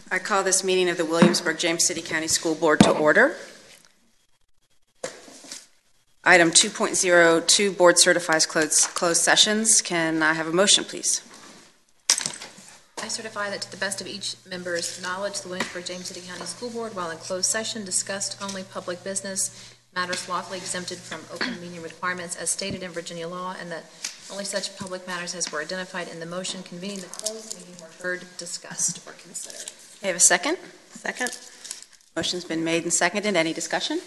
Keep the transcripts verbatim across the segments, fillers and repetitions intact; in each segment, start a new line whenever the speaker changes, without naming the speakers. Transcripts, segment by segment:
I call this meeting of the Williamsburg-James City County School Board to order. Item two point oh two, Board certifies closed, closed sessions. Can I have a motion, please?
I certify that to the best of each member's knowledge, the Williamsburg-James City County School Board, while in closed session, discussed only public business, matters lawfully exempted from open meeting requirements as stated in Virginia law, and that only such public matters as were identified in the motion convening the closed meeting were heard, discussed, or considered.
I have a second? Second. Motion's been made and seconded. Any discussion?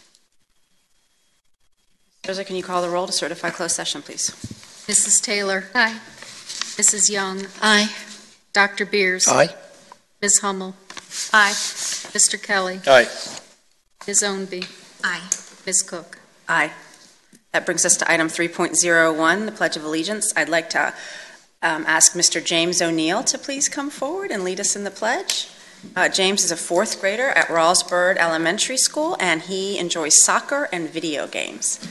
Rosa, can you call the roll to certify closed session, please?
Missus Taylor.
Aye.
Missus Young.
Aye.
Doctor Beers.
Aye.
Miz Hummel.
Aye.
Mister Kelly.
Aye.
Miz Ownby.
Aye.
Miz Cook.
Aye. That brings us to item three point oh one, the Pledge of Allegiance. I'd like to um, ask Mister James O'Neill to please come forward and lead us in the pledge. Uh, James is a fourth grader at Rawlsburg Elementary School, and he enjoys soccer and video games.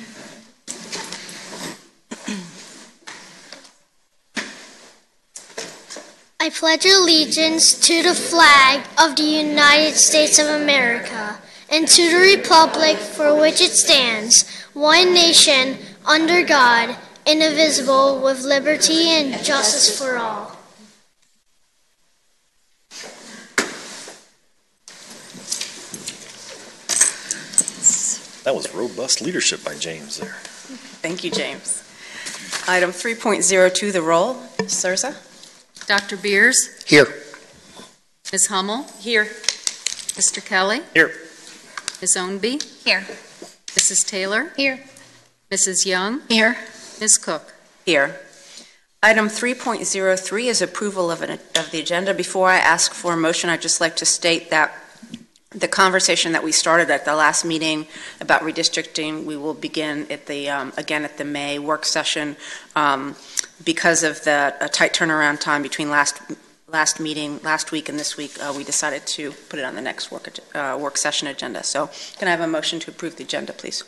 I pledge allegiance to the flag of the United States of America and to the republic for which it stands, one nation, under God, indivisible, with liberty and justice for all.
That was robust leadership by James there.
Thank you, James. Item three point oh two, the roll. Surza?
Doctor Beers.
Here.
Miz Hummel.
Here.
Mister Kelly.
Here.
Miz Ownby.
Here.
Missus Taylor.
Here.
Missus Young.
Here.
Miz Cook.
Here. Item three point oh three is approval of, an, of the agenda. Before I ask for a motion, I'd just like to state that the conversation that we started at the last meeting about redistricting, we will begin at the, um, again at the May work session. Um, because of the a tight turnaround time between last last meeting, last week and this week, uh, we decided to put it on the next work, uh, work session agenda. So can I have a motion to approve the agenda, please?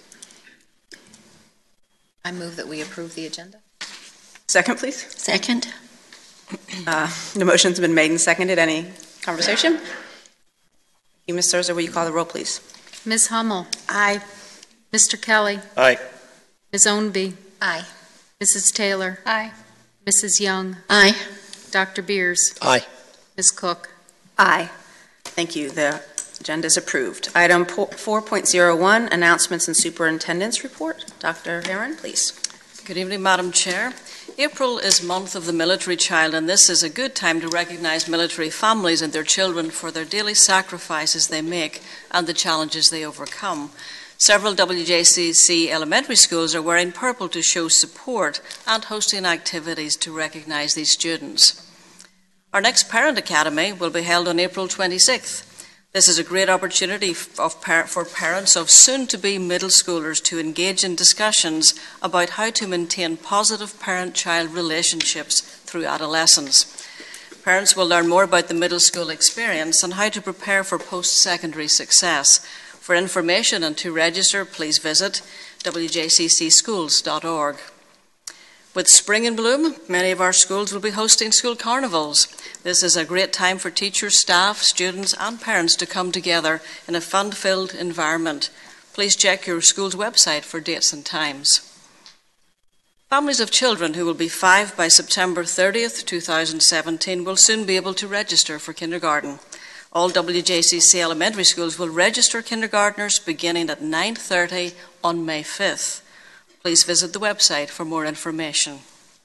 I move that we approve the agenda.
Second, please.
Second.
Uh, the motion's been made and seconded. Any conversation? You, Miz Surza, will you call the roll, please?
Miz Hummel.
Aye.
Mister Kelly.
Aye.
Miz Ownby.
Aye.
Missus Taylor.
Aye.
Missus Young.
Aye.
Doctor Beers.
Aye.
Miz Cook.
Aye. Thank you. The agenda is approved. Item four point oh one, announcements and superintendent's report. Doctor Heron, please.
Good evening, Madam Chair. April is month of the military child, and this is a good time to recognise military families and their children for their daily sacrifices they make and the challenges they overcome. Several W J C C elementary schools are wearing purple to show support and hosting activities to recognise these students. Our next Parent Academy will be held on April twenty-sixth. This is a great opportunity of par- for parents of soon-to-be middle schoolers to engage in discussions about how to maintain positive parent-child relationships through adolescence. Parents will learn more about the middle school experience and how to prepare for post-secondary success. For information and to register, please visit W J C C schools dot org. With spring in bloom, many of our schools will be hosting school carnivals. This is a great time for teachers, staff, students and parents to come together in a fun-filled environment. Please check your school's website for dates and times. Families of children who will be five by September thirtieth, two thousand seventeen will soon be able to register for kindergarten. All W J C C elementary schools will register kindergartners beginning at nine thirty on May fifth. Please visit the website for more information.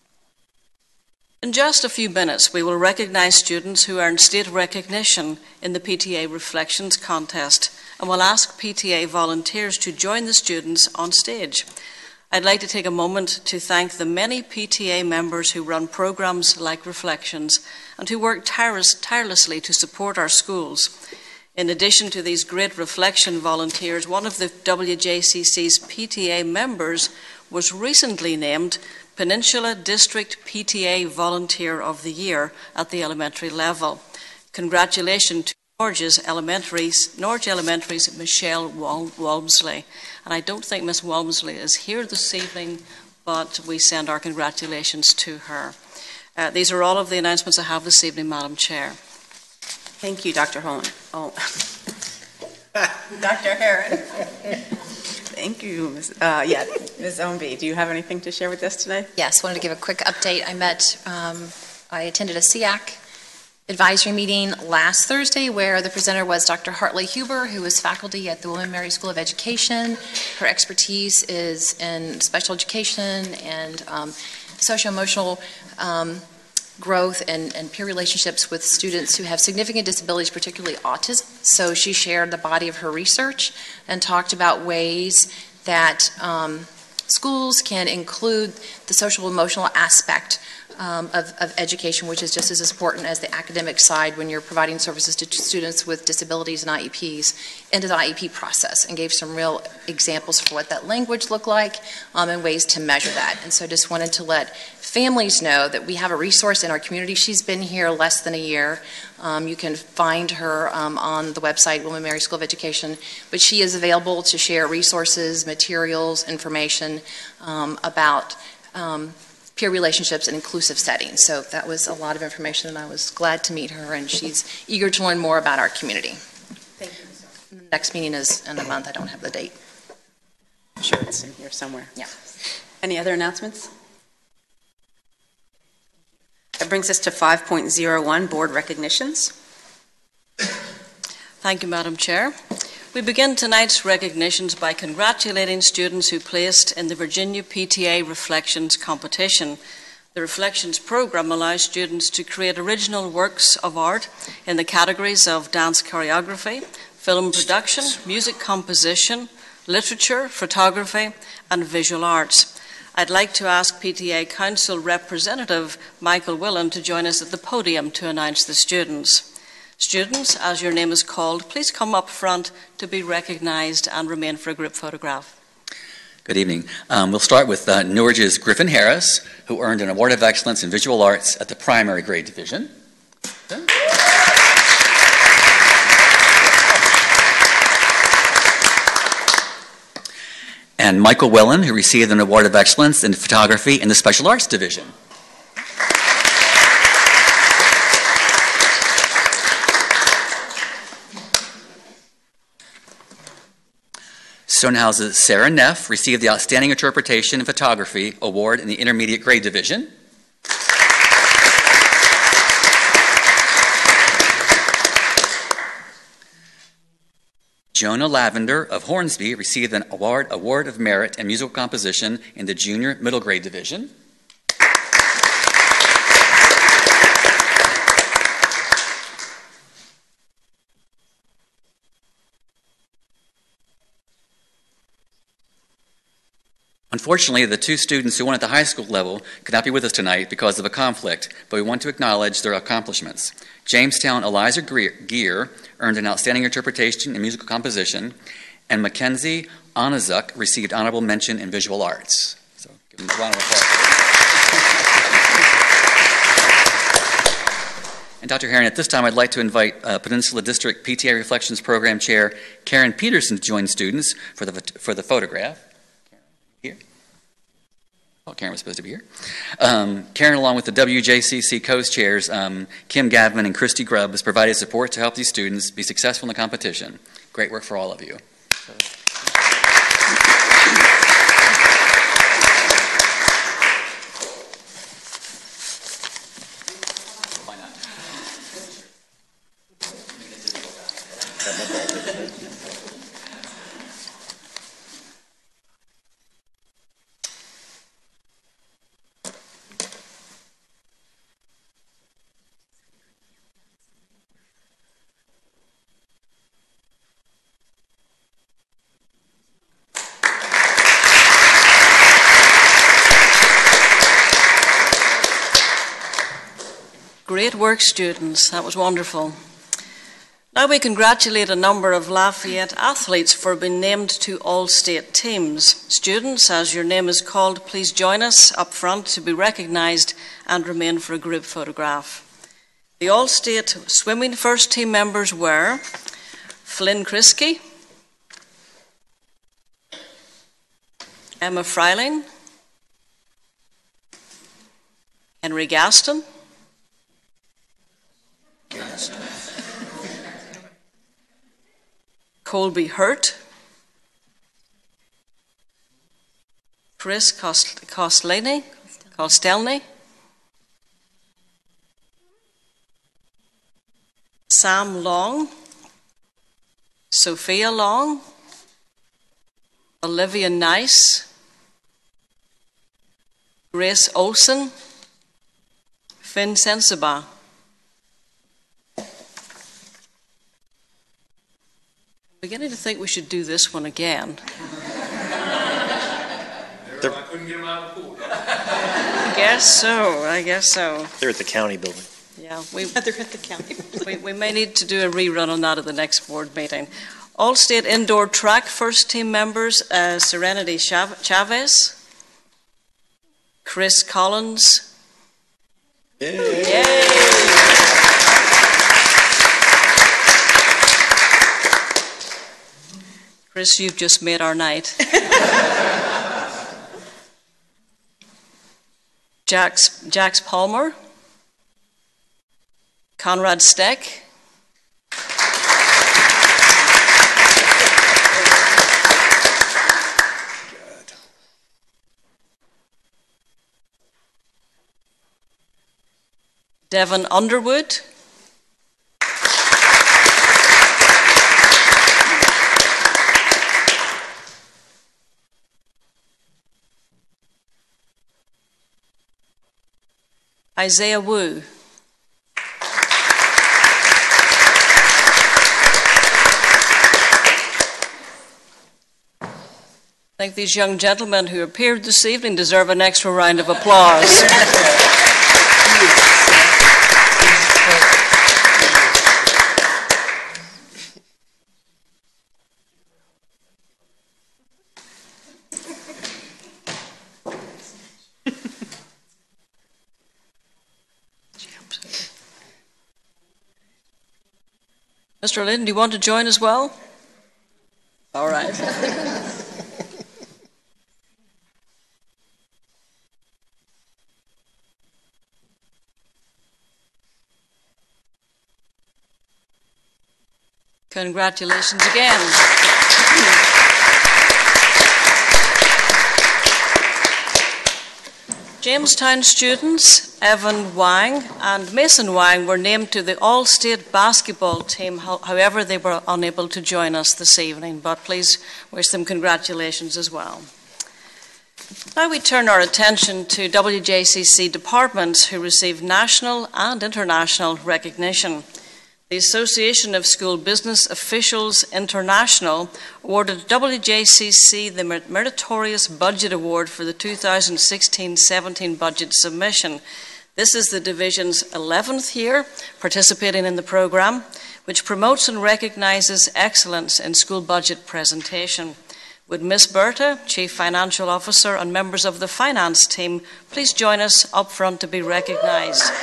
In just a few minutes, we will recognise students who earned state recognition in the P T A Reflections Contest, and will ask P T A volunteers to join the students on stage. I'd like to take a moment to thank the many P T A members who run programmes like Reflections and who work tireless, tirelessly to support our schools. In addition to these great reflection volunteers, one of the W J C C's P T A members was recently named Peninsula District P T A Volunteer of the Year at the elementary level. Congratulations to Norge's Elementary's, Norge Elementary's Michelle Walmsley. And I don't think Miss Walmsley is here this evening, but we send our congratulations to her. Uh, these are all of the announcements I have this evening, Madam Chair.
Thank you, Doctor Holman. Oh, Doctor Heron. Thank you, Miz Uh, yeah, Miz Ownby, do you have anything to share with us today?
Yes, wanted to give a quick update. I met, um, I attended a S E A C advisory meeting last Thursday where the presenter was Doctor Hartley Huber, who is faculty at the William and Mary School of Education. Her expertise is in special education and um, socio-emotional um, growth and, and peer relationships with students who have significant disabilities, particularly autism. So she shared the body of her research and talked about ways that um, schools can include the social emotional aspect um, of, of education, which is just as important as the academic side when you're providing services to students with disabilities and I E Ps into the I E P process, and gave some real examples for what that language looked like um, and ways to measure that. And so just wanted to let families know that we have a resource in our community. She's been here less than a year. Um, you can find her um, on the website, William and Mary School of Education, but she is available to share resources, materials, information um, about um, peer relationships and inclusive settings. So that was a lot of information, and I was glad to meet her, and she's eager to learn more about our community.
Thank you.
The next meeting is in a month. I don't have the date.
I'm sure it's in here somewhere.
Yeah.
Any other announcements? That brings us to five point oh one, board recognitions.
Thank you, Madam Chair. We begin tonight's recognitions by congratulating students who placed in the Virginia P T A Reflections competition. The Reflections program allows students to create original works of art in the categories of dance choreography, film production, music composition, literature, photography, and visual arts. I'd like to ask P T A Council Representative Michael Willen to join us at the podium to announce the students. Students, as your name is called, please come up front to be recognised and remain for a group photograph.
Good evening. Um, we'll start with uh, Newarge's Griffin Harris, who earned an Award of Excellence in Visual Arts at the primary grade division. Okay. And Michael Wellen, who received an Award of Excellence in Photography in the Special Arts Division. Stonehouse's Sarah Neff received the Outstanding Interpretation in Photography Award in the Intermediate Grade Division. Jonah Lavender of Hornsby received an award, award of Merit in Musical Composition in the Junior Middle Grade Division. Unfortunately, the two students who won at the high school level could not be with us tonight because of a conflict, but we want to acknowledge their accomplishments. Jamestown Eliza Gear earned an Outstanding Interpretation in Musical Composition, and Mackenzie Onazuk received Honorable Mention in Visual Arts. So, give them a round of applause. And Doctor Heron, at this time, I'd like to invite uh, Peninsula District P T A Reflections Program Chair Karen Peterson to join students for the, for the photograph. Here. Oh, Karen was supposed to be here. Um, Karen, along with the W J C C co-chairs, um, Kim Gavin and Christy Grubb, has provided support to help these students be successful in the competition. Great work for all of you. So. Why not?
Great work, students. That was wonderful. Now we congratulate a number of Lafayette athletes for being named to all-state teams. Students, as your name is called, please join us up front to be recognised and remain for a group photograph. The all-state swimming first team members were Flynn Kriske, Emma Freiling, Henry Gaston, Colby Hurt, Chris Kost- Kostelny, Kostelny, Sam Long, Sophia Long, Olivia Nice, Grace Olson, Finn Sensiba. I'm beginning to think we should do this one again.
They're,
I couldn't get them out of the pool.
I guess so, I guess so.
they're at the county building.
Yeah, we,
They're at the county.
we, we may need to do a rerun on that at the next board meeting. All-state indoor track first team members, uh, Serenity Chav- Chavez, Chris Collins.
Yay.
Yay! Chris, you've just made our night. Jax, Jax Palmer, Conrad Steck, Devon Underwood, Isaiah Wu, I think these young gentlemen who appeared this evening deserve an extra round of applause. Mister Lynn, do you want to join as well? All right. Congratulations again. Jamestown students Evan Wang and Mason Wang were named to the All-State basketball team. However, they were unable to join us this evening, but please wish them congratulations as well. Now we turn our attention to W J C C departments who receive national and international recognition. The Association of School Business Officials International awarded W J C C the Meritorious Budget Award for the two thousand sixteen seventeen budget submission. This is the division's eleventh year participating in the programme, which promotes and recognises excellence in school budget presentation. Would Miz Berta, Chief Financial Officer, and members of the finance team please join us up front to be recognised.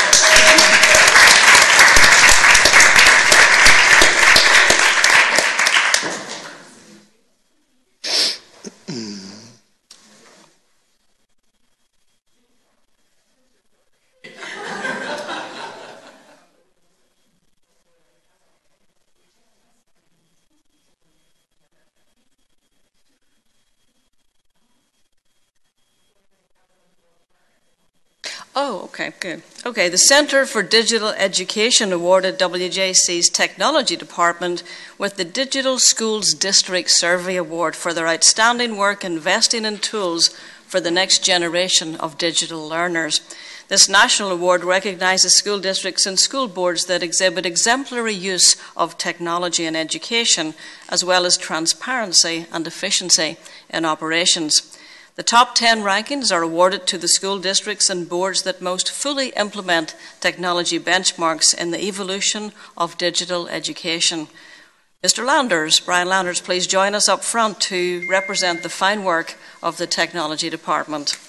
Oh, okay, good. Okay, the Centre for Digital Education awarded W J C's Technology Department with the Digital Schools District Survey Award for their outstanding work investing in tools for the next generation of digital learners. This national award recognises school districts and school boards that exhibit exemplary use of technology in education, as well as transparency and efficiency in operations. The top ten rankings are awarded to the school districts and boards that most fully implement technology benchmarks in the evolution of digital education. Mister Landers, Brian Landers, please join us up front to represent the fine work of the Technology Department.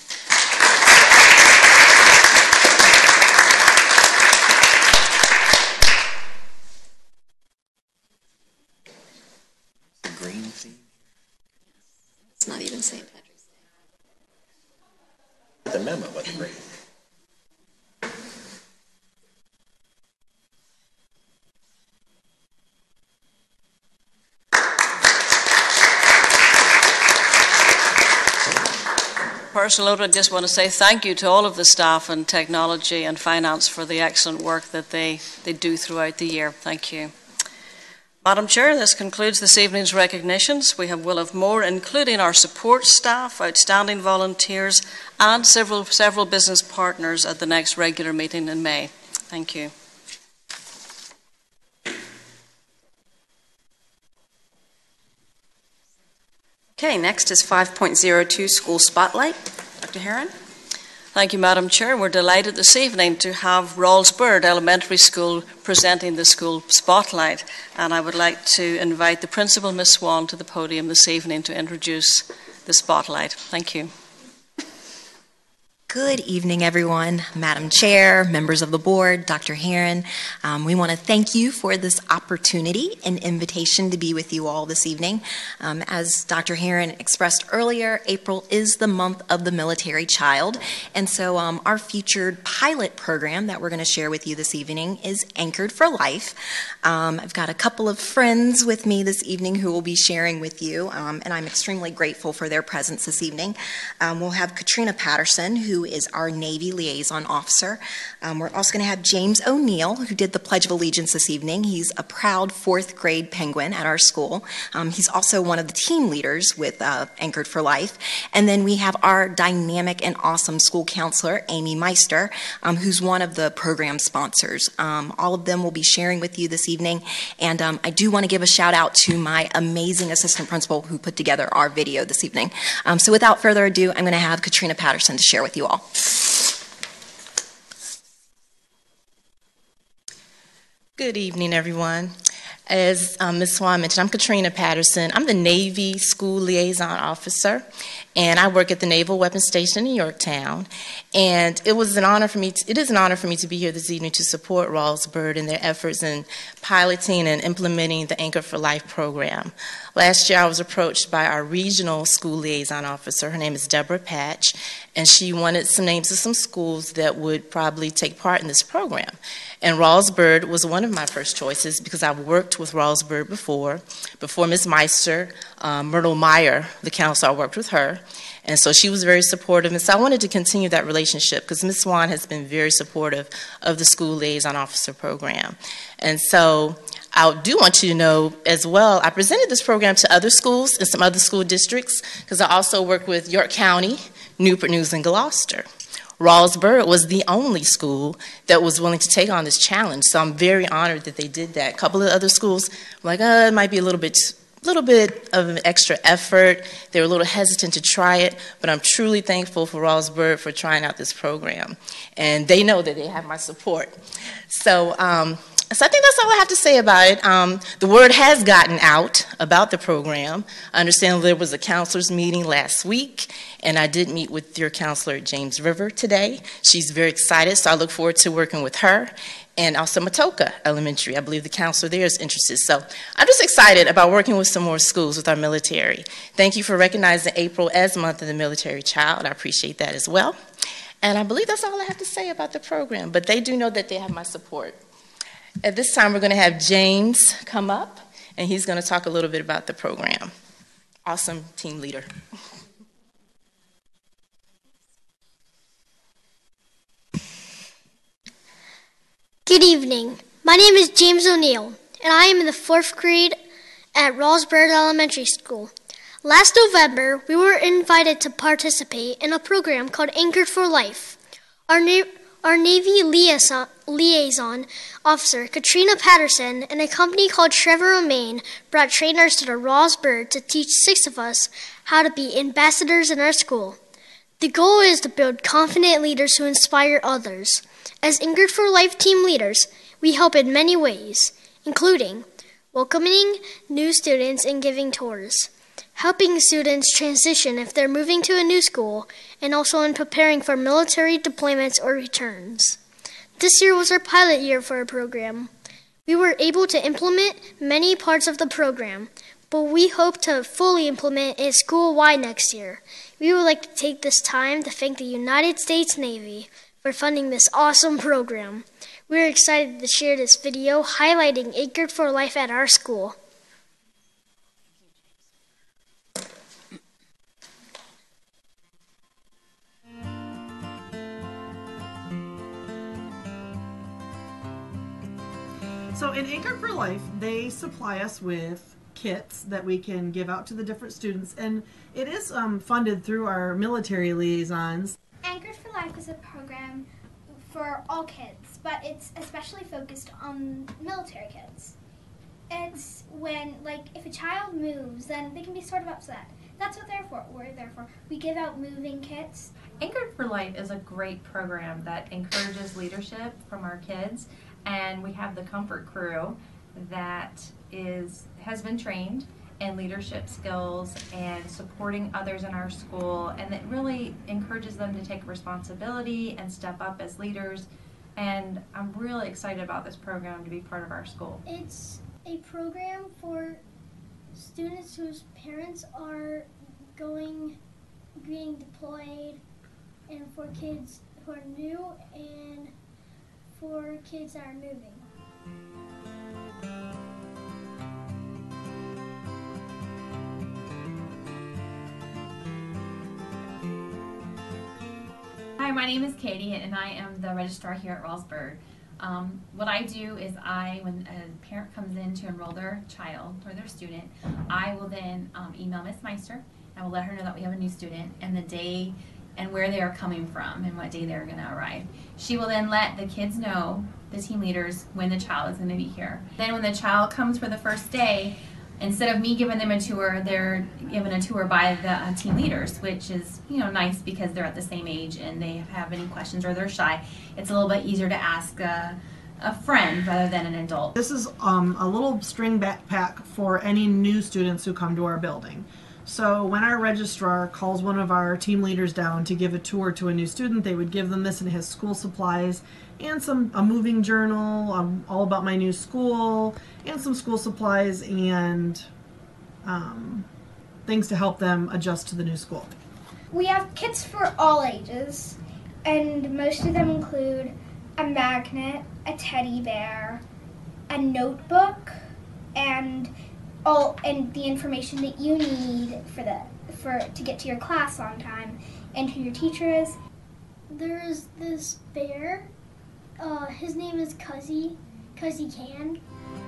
The green theme.
It's not even Saint Patrick's Day.
The memo about the green.
personal note, I just want to say thank you to all of the staff in technology and finance for the excellent work that they, they do throughout the year. Thank you. Madam Chair, this concludes this evening's recognitions. We have, will have more, including our support staff, outstanding volunteers, and several, several business partners at the next regular meeting in May. Thank you.
Okay, next is five point oh two School Spotlight. Doctor Herron.
Thank you, Madam Chair. We're delighted this evening to have Rawlsburd Elementary School presenting the School Spotlight, and I would like to invite the Principal, Miz Swan, to the podium this evening to introduce the Spotlight. Thank you.
Good evening, everyone. Madam Chair, members of the board, Doctor Herron. Um, we want to thank you for this opportunity and invitation to be with you all this evening. Um, as Doctor Herron expressed earlier, April is the month of the military child, and so um, our featured pilot program that we're going to share with you this evening is Anchored for Life. Um, I've got a couple of friends with me this evening who will be sharing with you, um, and I'm extremely grateful for their presence this evening. Um, we'll have Katrina Patterson, who is our Navy liaison officer. Um, we're also going to have James O'Neill, who did the Pledge of Allegiance this evening. He's a proud fourth grade Penguin at our school. Um, he's also one of the team leaders with uh, Anchored for Life. And then we have our dynamic and awesome school counselor, Amy Meister, um, who's one of the program sponsors. Um, all of them will be sharing with you this evening. And um, I do want to give a shout out to my amazing assistant principal who put together our video this evening. Um, so without further ado, I'm going to have Katrina Patterson to share with you all.
Good evening, everyone. As um, Miz Swan mentioned, I'm Katrina Patterson. I'm the Navy School Liaison Officer, and I work at the Naval Weapons Station in Yorktown. And it was an honor for me. To, it is an honor for me to be here this evening to support Rawlsburd in their efforts in piloting and implementing the Anchor for Life program. Last year, I was approached by our regional school liaison officer. Her name is Deborah Patch, and she wanted some names of some schools that would probably take part in this program. And Rawlsburd was one of my first choices because I've worked with Rawlsburd before. Before Miz Meister, um, Myrtle Meyer, the counselor, I worked with her. And so she was very supportive. And so I wanted to continue that relationship because Miz Swan has been very supportive of the school liaison officer program. And so I do want you to know as well, I presented this program to other schools and some other school districts because I also work with York County, Newport News, and Gloucester. Rawlsburd was the only school that was willing to take on this challenge, so I'm very honored that they did that. A couple of other schools were like, uh, it might be a little bit, little bit of an extra effort. They were a little hesitant to try it, but I'm truly thankful for Rawlsburd for trying out this program, and they know that they have my support. So. Um, So I think that's all I have to say about it. Um, the word has gotten out about the program. I understand there was a counselor's meeting last week, and I did meet with your counselor at James River today. She's very excited, so I look forward to working with her. And also Matoka Elementary, I believe the counselor there is interested. So I'm just excited about working with some more schools with our military. Thank you for recognizing April as Month of the Military Child. I appreciate that as well. And I believe that's all I have to say about the program, but they do know that they have my support. At this time, we're going to have James come up, and he's going to talk a little bit about the program. Awesome team leader.
Good evening. My name is James O'Neill, and I am in the fourth grade at Rawlsburd Elementary School. Last November, we were invited to participate in a program called Anchored for Life. Our na- Our Navy liaison, liaison officer, Katrina Patterson, and a company called Trevor Romaine brought trainers to the Rawlsburd to teach six of us how to be ambassadors in our school. The goal is to build confident leaders who inspire others. As Anchored for Life team leaders, we help in many ways, including welcoming new students and giving tours, helping students transition if they're moving to a new school, and also in preparing for military deployments or returns. This year was our pilot year for our program. We were able to implement many parts of the program, but we hope to fully implement it school-wide next year. We would like to take this time to thank the United States Navy for funding this awesome program. We're excited to share this video highlighting Anchored for Life at our school.
So in Anchored for Life, they supply us with kits that we can give out to the different students, and it is um, funded through our military liaisons.
Anchored for Life is a program for all kids, but it's especially focused on military kids. It's when, like, if a child moves, then they can be sort of upset. That's what they're for. We're there for. We give out moving kits.
Anchored for Life is a great program that encourages leadership from our kids, and we have the Comfort Crew that is has been trained in leadership skills and supporting others in our school, and it really encourages them to take responsibility and step up as leaders. And I'm really excited about this program to be part of our school.
It's a program for students whose parents are going, being deployed, and for kids who are new, and for kids that are moving.
Hi, my name is Katie, and I am the registrar here at Ralsburg. Um, what I do is I, when a parent comes in to enroll their child or their student, I will then um, email Miss Meister. I will let her know that we have a new student and the day and where they are coming from and what day they're going to arrive. She will then let the kids know, the team leaders, when the child is going to be here. Then when the child comes for the first day, instead of me giving them a tour, they're given a tour by the uh, team leaders, which is, you know, nice because they're at the same age and they have any questions or they're shy. It's a little bit easier to ask a, a friend rather than an adult.
This is um, a little string backpack for any new students who come to our building. So when our registrar calls one of our team leaders down to give a tour to a new student, they would give them this and his school supplies and some a moving journal, um, all about my new school, and some school supplies and um, things to help them adjust to the new school.
We have kits for all ages, and most of them include a magnet, a teddy bear, a notebook, and all and the information that you need for the for to get to your class on time and who your teacher is.
There's this bear. Uh, his name is Cuzzy, cause he can.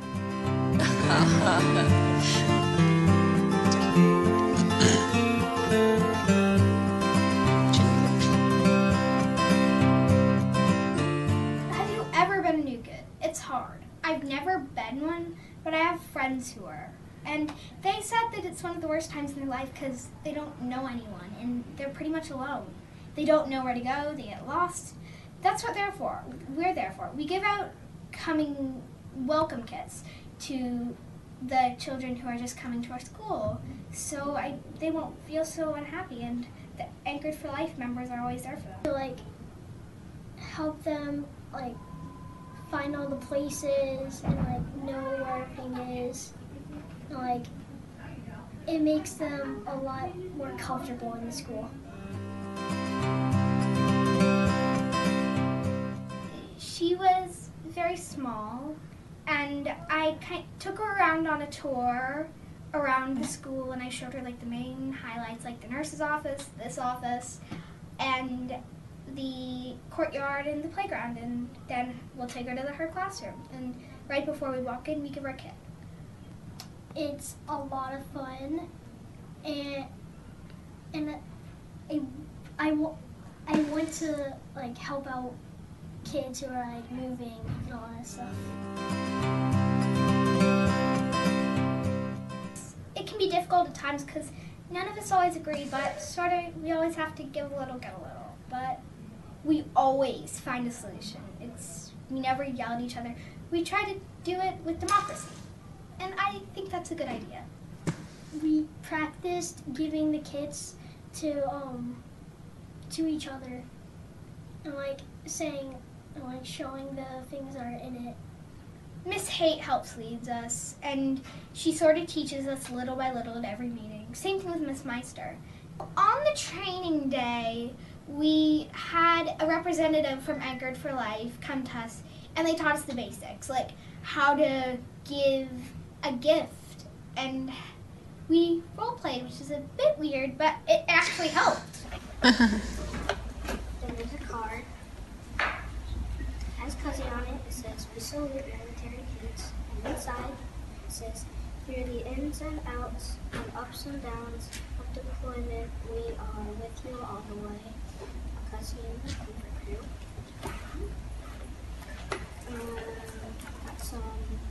Have you ever been a new kid? It's hard. I've never been one, but I have friends who are. And they said that it's one of the worst times in their life because they don't know anyone and they're pretty much alone. They don't know where to go, they get lost. That's what they're for. We're there for. We give out coming welcome kits to the children who are just coming to our school, so I, they won't feel so unhappy, and the Anchored for Life members are always there for them.
To, like, help them, like, find all the places and, like, know where everything is. And, like, it makes them a lot more comfortable in the school.
She was very small, and I kind took her around on a tour around the school, and I showed her like the main highlights, like the nurse's office, this office, and the courtyard and the playground, and then we'll take her to the, her classroom. And right before we walk in, we give her a kit.
It's a lot of fun, and and I I, I want to like help out kids who are like moving and all that stuff.
It can be difficult at times because none of us always agree, but sort of we always have to give a little, get a little. But we always find a solution. It's we never yell at each other. We try to do it with democracy, and I think that's a good idea.
We practiced giving the kits to um to each other and like saying and like showing the things that are in it.
Miss Haight helps leads us, and she sort of teaches us little by little at every meeting. Same thing with Miss Meister. On the training day, we had a representative from Anchored for Life come to us, and they taught us the basics, like how to give a gift, and we role played, which is a bit weird, but it actually helped.
There's a card. It has Cuzzy on it. It says, "We salute you."
military kids. And inside it says, through the ins and outs and ups and downs of deployment, we are with you all the way. Cousin, comfort crew. Um, got some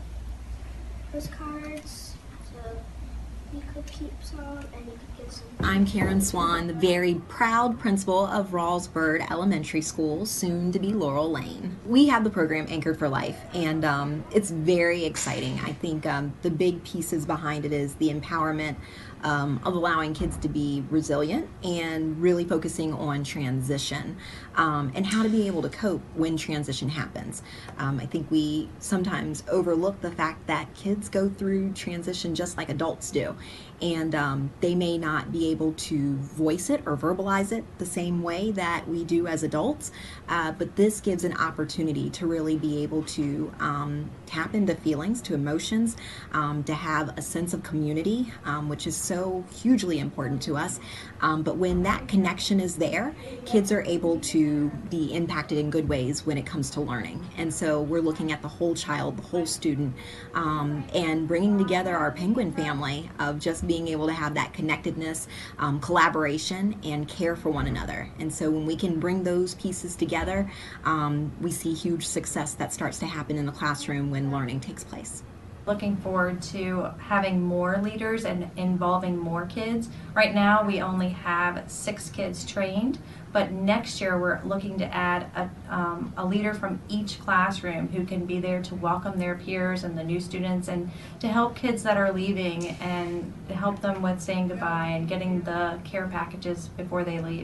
postcards, so you could keep some and you could get some.
I'm Karen Swan, the very proud principal of Rawlsburg Elementary School, soon to be Laurel Lane. We have the program Anchored for Life, and um, it's very exciting. I think um, the big pieces behind it is the empowerment um, of allowing kids to be resilient and really focusing on transition um, and how to be able to cope when transition happens. Um, I think we sometimes overlook the fact that kids go through transition just like adults do. And um, they may not be able to voice it or verbalize it the same way that we do as adults, uh, but this gives an opportunity to really be able to um, tap into feelings, to emotions, um, to have a sense of community, um, which is so hugely important to us. Um, but when that connection is there, kids are able to be impacted in good ways when it comes to learning. And so we're looking at the whole child, the whole student, um, and bringing together our Penguin family of just being able to have that connectedness, um, collaboration, and care for one another. And so when we can bring those pieces together, um, we see huge success that starts to happen in the classroom when learning takes place.
Looking forward to having more leaders and involving more kids. Right now we only have six kids trained, but next year we're looking to add a, um, a leader from each classroom who can be there to welcome their peers and the new students and to help kids that are leaving and to help them with saying goodbye and getting the care packages before they leave.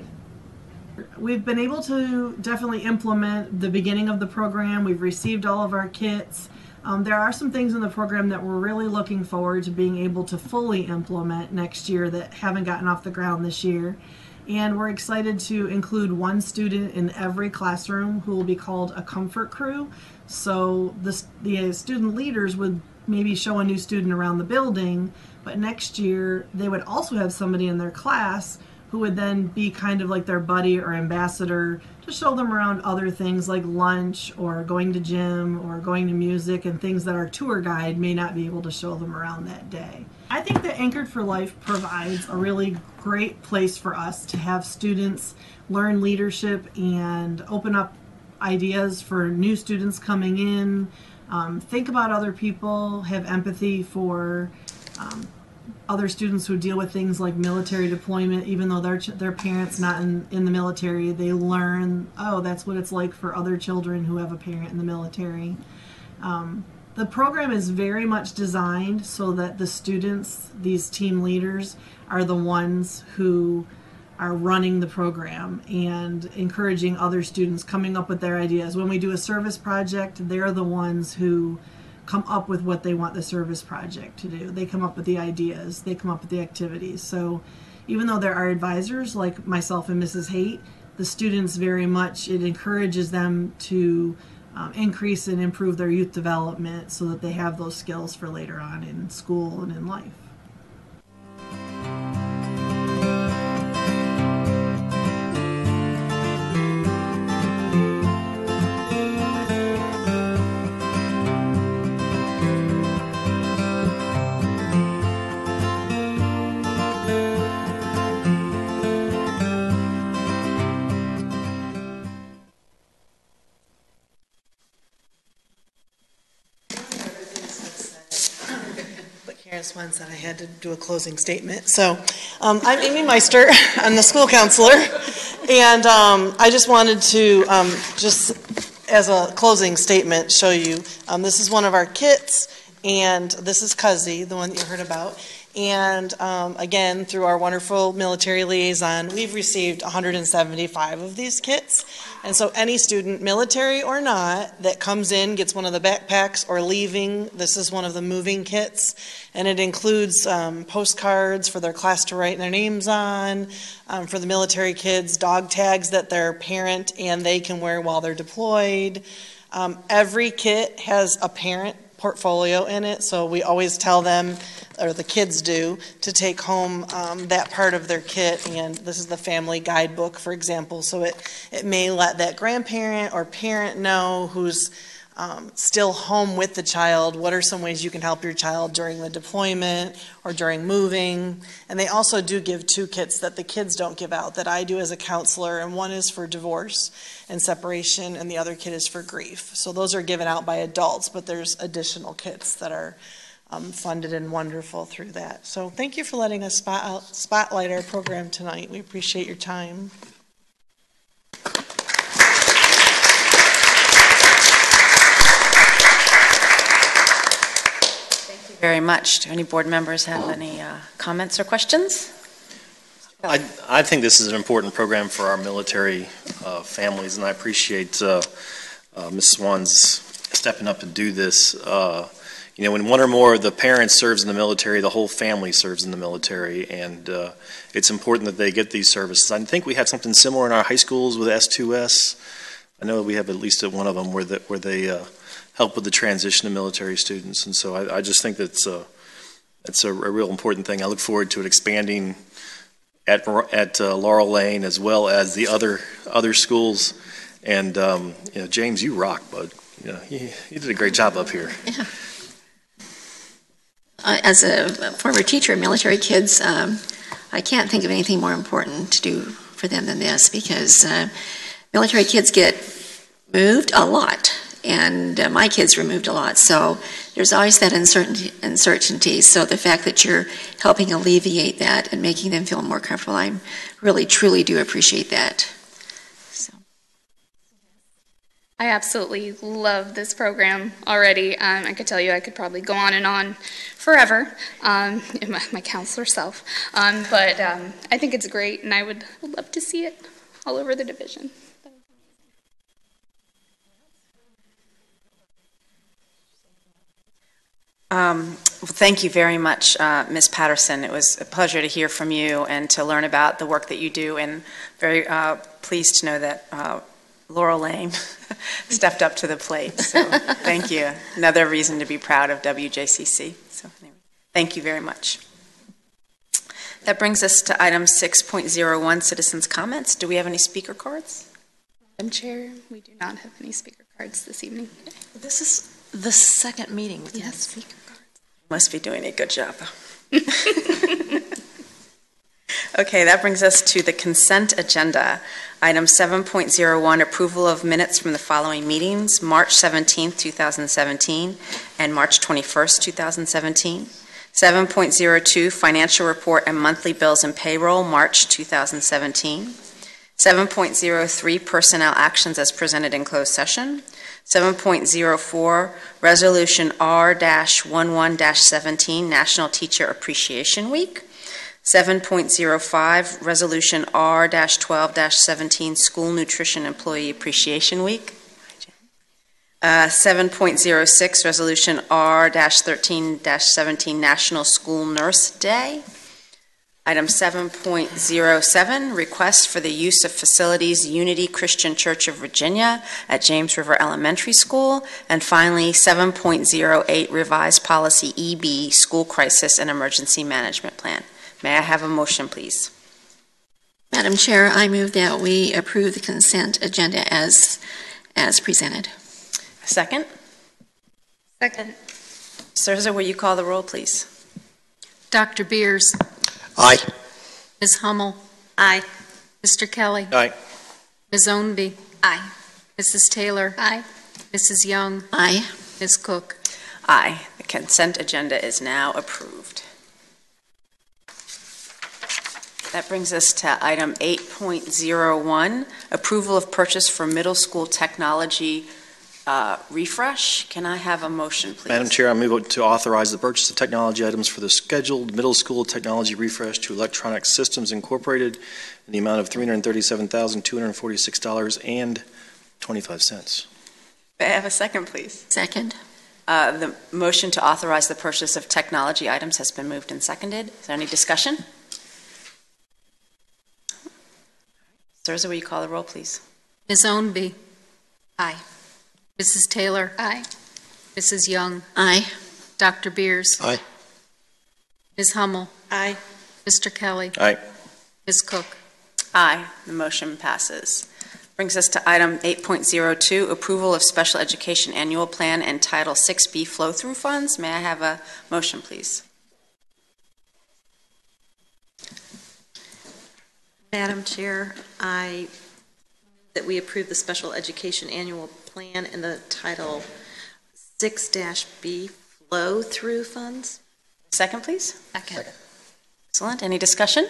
We've been able to definitely implement the beginning of the program. We've received all of our kits. Um, there are some things in the program that we're really looking forward to being able to fully implement next year that haven't gotten off the ground this year. And we're excited to include one student in every classroom who will be called a comfort crew. So the, the student leaders would maybe show a new student around the building, but next year they would also have somebody in their class who would then be kind of like their buddy or ambassador to show them around other things like lunch or going to gym or going to music and things that our tour guide may not be able to show them around that day. I think that Anchored for Life provides a really great place for us to have students learn leadership and open up ideas for new students coming in, um, think about other people, have empathy for um, other students who deal with things like military deployment. Even though their their parents not in, in the military, they learn, oh, that's what it's like for other children who have a parent in the military. Um, the program is very much designed so that the students, these team leaders, are the ones who are running the program and encouraging other students, coming up with their ideas. When we do a service project, they're the ones who come up with what they want the service project to do. They come up with the ideas, they come up with the activities. So even though there are advisors like myself and Missus Haight, the students very much, it encourages them to um, increase and improve their youth development so that they have those skills for later on in school and in life.
Karen Swan said I had to do a closing statement. So um, I'm Amy Meister. I'm the school counselor. And um, I just wanted to, um, just as a closing statement, show you. Um, this is one of our kits. And this is Cuzzy, the one that you heard about. And um, again, through our wonderful military liaison, we've received one hundred seventy-five of these kits. And so any student, military or not, that comes in, gets one of the backpacks or leaving, this is one of the moving kits. And it includes um, postcards for their class to write their names on, um, for the military kids, dog tags that their parent and they can wear while they're deployed. Um, every kit has a parent portfolio in it, so we always tell them, or the kids do, to take home um, that part of their kit. And this is the family guidebook, for example, so it, it may let that grandparent or parent know who's um, still home with the child, what are some ways you can help your child during the deployment or during moving? And they also do give two kits that the kids don't give out that I do as a counselor, and one is for divorce and separation, and the other kit is for grief. So those are given out by adults, but there's additional kits that are um, funded and wonderful through that. So thank you for letting us spot out, spotlight our program tonight. We appreciate your time.
Very much. Do any board members have any uh, comments or questions?
I, I think this is an important program for our military uh, families, and I appreciate uh, uh, Miz Swan's stepping up to do this. Uh, you know, when one or more of the parents serves in the military, the whole family serves in the military, and uh, it's important that they get these services. I think we have something similar in our high schools with S two S. I know we have at least one of them where, the, where they uh, help with the transition of military students, and so I, I just think that's a, that's a, a real important thing. I look forward to it expanding at at uh, Laurel Lane as well as the other other schools. And um, you know, James, you rock, bud. You know, you, you did a great job up here.
Yeah. Uh, as a former teacher of military kids, um, I can't think of anything more important to do for them than this, because uh, military kids get moved a lot. And uh, my kids were moved a lot, so there's always that uncertainty, uncertainty. So the fact that you're helping alleviate that and making them feel more comfortable, I really, truly do appreciate that. So.
I absolutely love this program already. Um, I could tell you I could probably go on and on forever, um, in my, my counselor self. Um, but um, I think it's great, and I would, would love to see it all over the division.
Um, well, thank you very much, uh, Miz Patterson. It was a pleasure to hear from you and to learn about the work that you do, and very uh, pleased to know that uh, Laurel Lane stepped up to the plate. So thank you. Another reason to be proud of W J C C. So anyway, thank you very much. That brings us to item six point oh one, citizens' comments. Do we have any speaker cards?
Madam Chair, we do not have any speaker cards this evening.
This is the second meeting with
yes.
speaker cards.
Must be doing a good job. Okay, that brings us to the consent agenda. Item seven point oh one, approval of minutes from the following meetings, March seventeenth, two thousand seventeen, and March twenty-first, two thousand seventeen. seven point oh two, financial report and monthly bills and payroll, March two thousand seventeen. seven point oh three, personnel actions as presented in closed session. seven point oh four, Resolution R eleven seventeen, National Teacher Appreciation Week. seven point oh five, Resolution R twelve seventeen, School Nutrition Employee Appreciation Week. Uh, seven point oh six, Resolution R thirteen seventeen, National School Nurse Day. Item seven point oh seven, request for the use of facilities Unity Christian Church of Virginia at James River Elementary School. And finally, seven point oh eight, revised policy E B, School Crisis and Emergency Management Plan. May I have a motion, please?
Madam Chair, I move that we approve the consent agenda as, as presented.
A second?
Second.
Sirs, will you call the roll, please?
Doctor Beers.
Aye.
Miz Hummel.
Aye.
Mister Kelly.
Aye.
Miz Ownby.
Aye.
Missus Taylor.
Aye.
Missus Young.
Aye.
Miz Cook.
Aye. The consent agenda is now approved. That brings us to item eight point oh one, approval of purchase for middle school technology uh, refresh. Can I have a motion, please?
Madam Chair, I move to authorize the purchase of technology items for the scheduled middle school technology refresh to Electronic Systems Incorporated in the amount of three hundred thirty-seven thousand, two hundred forty-six dollars and twenty-five cents.
May I have a second, please?
Second.
Uh, the motion to authorize the purchase of technology items has been moved and seconded. Is there any discussion? Sirs, will you call the roll, please?
Miz Ownby.
Aye.
Missus Taylor.
Aye.
Missus Young.
Aye.
Doctor Beers.
Aye.
Miz Hummel.
Aye.
Mister Kelly.
Aye.
Miz Cook.
Aye. The motion passes. Brings us to item eight point oh two, approval of special education annual plan and Title six B flow-through funds. May I have a motion, please?
Madam Chair, I that we approve the special education annual plan and the Title six B flow-through funds.
Second, please.
Second.
Excellent. Any discussion?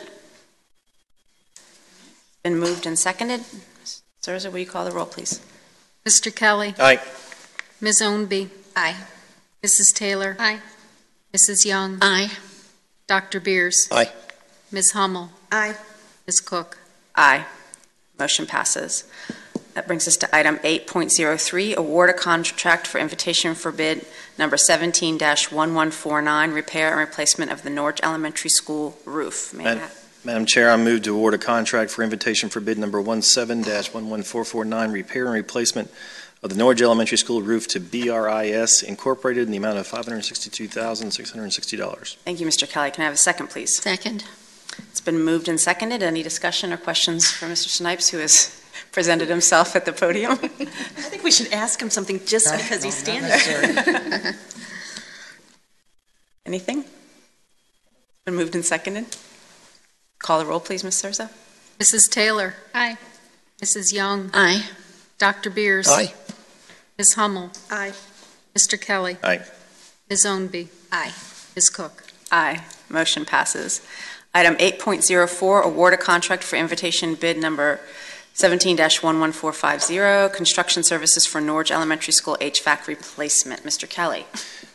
Been moved and seconded. Miz Souza, will you call the roll, please?
Mister Kelly.
Aye.
Miz Ownby.
Aye.
Missus Taylor.
Aye.
Missus Young.
Aye.
Doctor Beers.
Aye.
Miz Hummel.
Aye.
Miz Cook.
Aye. Motion passes. That brings us to item eight point oh three, award a contract for invitation for bid number seventeen dash one one four nine, repair and replacement of the Norge Elementary School roof. May I
Mad-
have-
Madam Chair, I move to award a contract for invitation for bid number one seven dash one one four four nine, repair and replacement of the Norge Elementary School roof to B R I S Incorporated in the amount of five hundred sixty-two thousand six hundred sixty dollars.
Thank you, Mister Kelly. Can I have a second, please?
Second.
It's been moved and seconded. Any discussion or questions for Mister Snipes, who has presented himself at the podium?
I think we should ask him something just because he's standing there.
Anything? Been moved and seconded. Call the roll, please, Miz Souza.
Missus Taylor.
Aye.
Missus Young.
Aye.
Doctor Beers.
Aye.
Miz Hummel.
Aye.
Mister Kelly.
Aye.
Miz Ownby.
Aye.
Miz Cook.
Aye. Motion passes. Item eight point oh four, award a contract for invitation bid number seventeen dash one one four five zero, construction services for Norge Elementary School H V A C replacement. Mister Kelly.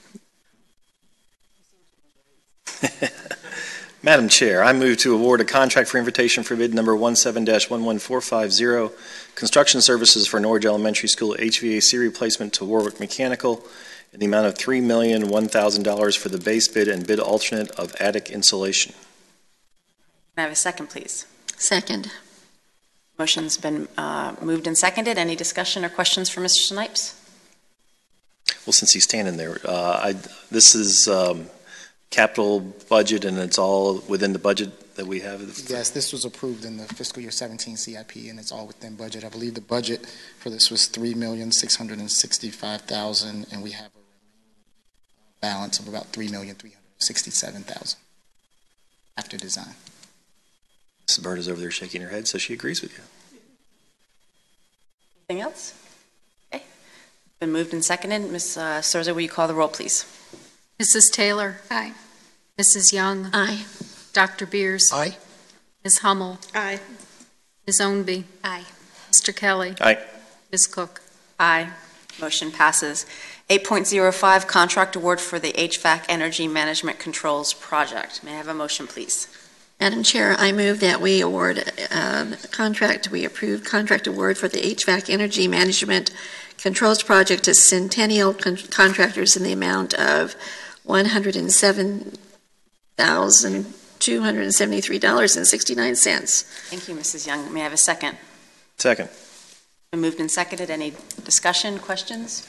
Madam Chair, I move to award a contract for invitation for bid number one seven dash one one four five zero, construction services for Norge Elementary School H V A C replacement to Warwick Mechanical in the amount of three million one thousand dollars for the base bid and bid alternate of attic insulation.
Can I have a second, please?
Second.
Motion's been uh, moved and seconded. Any discussion or questions for Mister Snipes?
Well, since he's standing there, uh, I, this is um, capital budget, and it's all within the budget that we have.
Yes, this was approved in the fiscal year seventeen C I P, and it's all within budget. I believe the budget for this was three million six hundred sixty-five thousand dollars, and we have a balance of about three million three hundred sixty-seven thousand dollars after design.
Miz Bird is over there shaking her head, so she agrees with you.
Anything else? Okay. Been moved and seconded. Miz Uh, Souza, will you call the roll, please?
Missus Taylor.
Aye.
Missus Young.
Aye.
Doctor Beers.
Aye.
Miz Hummel.
Aye.
Miz Ownby.
Aye.
Mister Kelly.
Aye.
Miz Cook.
Aye. Motion passes. eight point oh five, contract award for the H V A C Energy Management Controls Project. May I have a motion, please?
Madam Chair, I move that we award um, a contract, we approve contract award for the H V A C Energy Management Controls Project to Centennial Con- Contractors in the amount of one hundred seven thousand two hundred seventy-three dollars and sixty-nine cents.
Thank you, Missus Young. May I have a second?
Second.
Been moved and seconded. Any discussion, questions?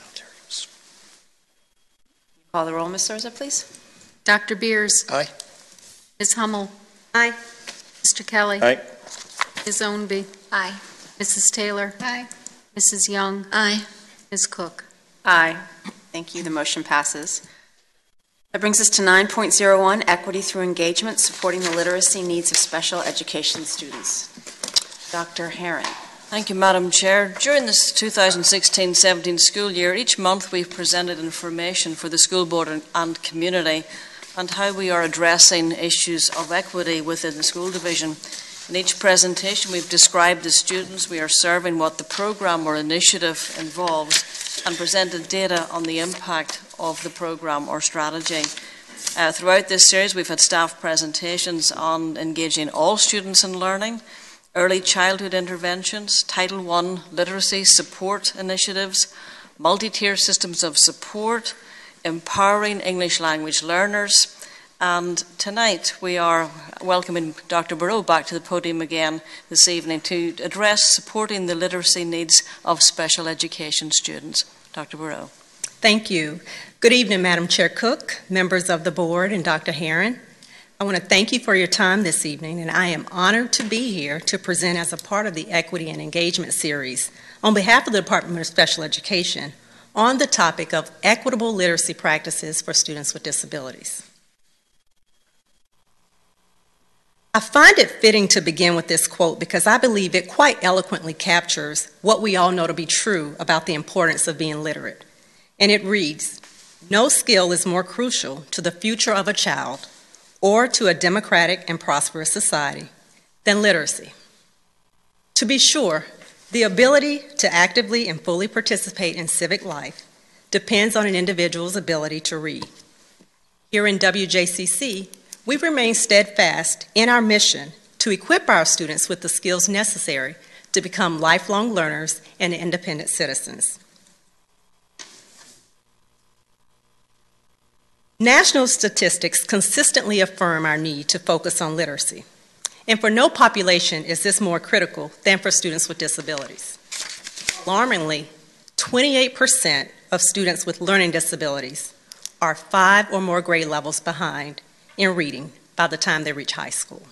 Call the roll, Miz Souza, please.
Doctor Beers.
Aye.
Miz Hummel.
Aye.
Mister Kelly.
Aye.
Miz Ownby.
Aye.
Missus Taylor.
Aye.
Missus Young.
Aye.
Miz Cook.
Aye. Thank you. The motion passes. That brings us to nine point oh one, equity through engagement, supporting the literacy needs of special education students. Doctor Herron.
Thank you, Madam Chair. During this two thousand sixteen seventeen school year, each month we've presented information for the school board and, and community on how we are addressing issues of equity within the school division. In each presentation, we've described the students we are serving, what the programme or initiative involves, and presented data on the impact of the programme or strategy. Uh, throughout this series, we've had staff presentations on engaging all students in learning, early childhood interventions, Title one literacy support initiatives, multi-tier systems of support, empowering English language learners, and tonight we are welcoming Doctor Burrow back to the podium again this evening to address supporting the literacy needs of special education students. Doctor Burrow.
Thank you. Good evening, Madam Chair Cook, members of the board, and Doctor Herron. I want to thank you for your time this evening, and I am honored to be here to present as a part of the Equity and Engagement Series on behalf of the Department of Special Education on the topic of equitable literacy practices for students with disabilities. I find it fitting to begin with this quote because I believe it quite eloquently captures what we all know to be true about the importance of being literate. And it reads, "No skill is more crucial to the future of a child or to a democratic and prosperous society than literacy." To be sure, the ability to actively and fully participate in civic life depends on an individual's ability to read. Here in W J C C, we remain steadfast in our mission to equip our students with the skills necessary to become lifelong learners and independent citizens. National statistics consistently affirm our need to focus on literacy, and for no population is this more critical than for students with disabilities. Alarmingly, twenty-eight percent of students with learning disabilities are five or more grade levels behind in reading by the time they reach high school.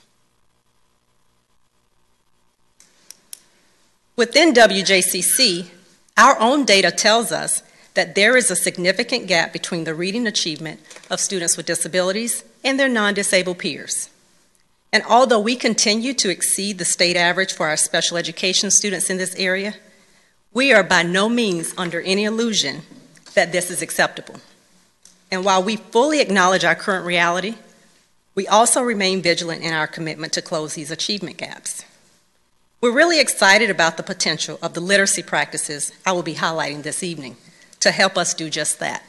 Within W J C C, our own data tells us that there is a significant gap between the reading achievement of students with disabilities and their non-disabled peers. And although we continue to exceed the state average for our special education students in this area, we are by no means under any illusion that this is acceptable. And while we fully acknowledge our current reality, we also remain vigilant in our commitment to close these achievement gaps. We're really excited about the potential of the literacy practices I will be highlighting this evening to help us do just that.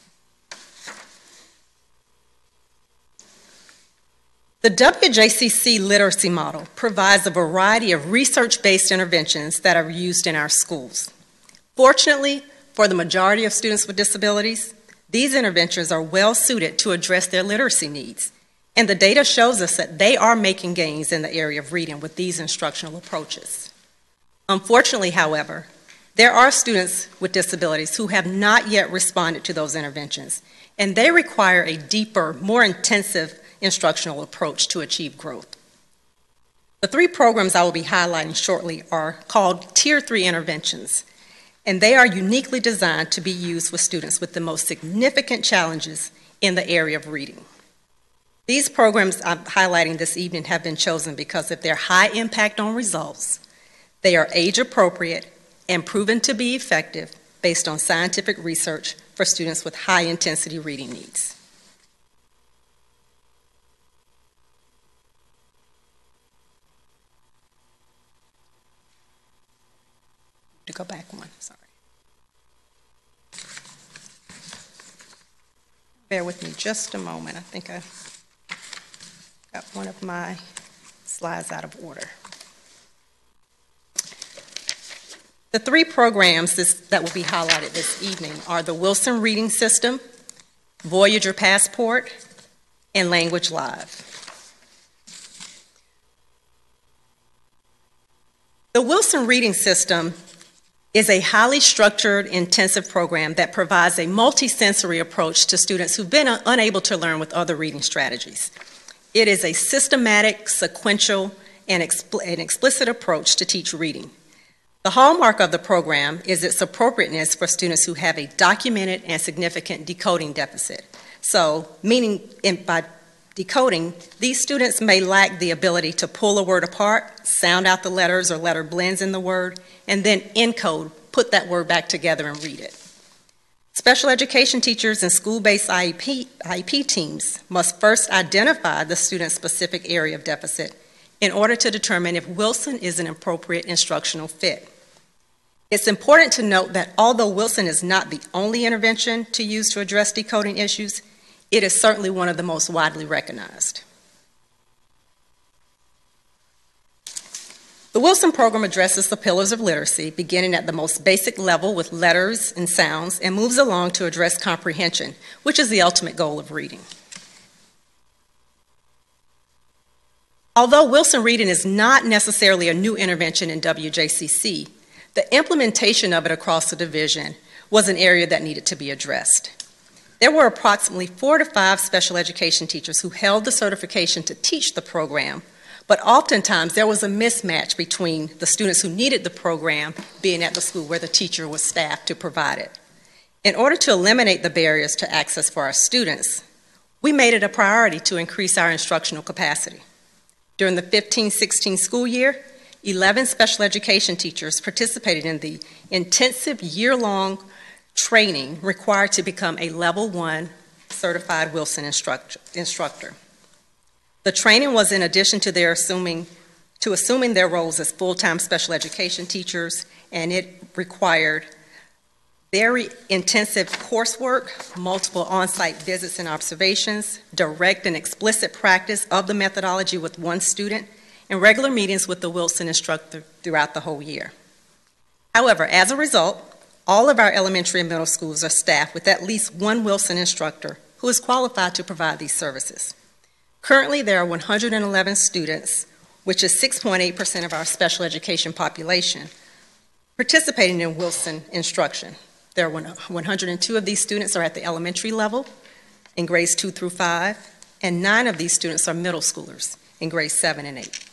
The W J C C literacy model provides a variety of research-based interventions that are used in our schools. Fortunately, for the majority of students with disabilities, these interventions are well suited to address their literacy needs. And the data shows us that they are making gains in the area of reading with these instructional approaches. Unfortunately, however, there are students with disabilities who have not yet responded to those interventions, and they require a deeper, more intensive instructional approach to achieve growth. The three programs I will be highlighting shortly are called Tier three interventions, and they are uniquely designed to be used with students with the most significant challenges in the area of reading. These programs I'm highlighting this evening have been chosen because of their high impact on results. They are age appropriate and proven to be effective based on scientific research for students with high intensity reading needs. To go back one, sorry. Bear with me just a moment. I think I got one of my slides out of order. The three programs this, that will be highlighted this evening are the Wilson Reading System, Voyager Passport, and Language Live. The Wilson Reading System is a highly structured, intensive program that provides a multisensory approach to students who've been unable to learn with other reading strategies. It is a systematic, sequential, and expl- an explicit approach to teach reading. The hallmark of the program is its appropriateness for students who have a documented and significant decoding deficit. So, meaning in, by decoding, these students may lack the ability to pull a word apart, sound out the letters or letter blends in the word, and then encode, put that word back together and read it. Special education teachers and school-based I E P, I E P teams must first identify the student's specific area of deficit in order to determine if Wilson is an appropriate instructional fit. It's important to note that although Wilson is not the only intervention to use to address decoding issues, it is certainly one of the most widely recognized. The Wilson program addresses the pillars of literacy, beginning at the most basic level with letters and sounds, and moves along to address comprehension, which is the ultimate goal of reading. Although Wilson Reading is not necessarily a new intervention in W J C C, the implementation of it across the division was an area that needed to be addressed. There were approximately four to five special education teachers who held the certification to teach the program, but oftentimes there was a mismatch between the students who needed the program being at the school where the teacher was staffed to provide it. In order to eliminate the barriers to access for our students, we made it a priority to increase our instructional capacity. During the fifteen sixteen school year, eleven special education teachers participated in the intensive year-long training required to become a level one certified Wilson instructor. instructor. The training was in addition to their assuming to assuming their roles as full-time special education teachers, and it required very intensive coursework, multiple on-site visits and observations, direct and explicit practice of the methodology with one student, and regular meetings with the Wilson instructor throughout the whole year. However, as a result, all of our elementary and middle schools are staffed with at least one Wilson instructor who is qualified to provide these services. Currently, there are one hundred eleven students, which is six point eight percent of our special education population, participating in Wilson instruction. There are one hundred two of these students are at the elementary level in grades two through five, and nine of these students are middle schoolers in grades seven and eight.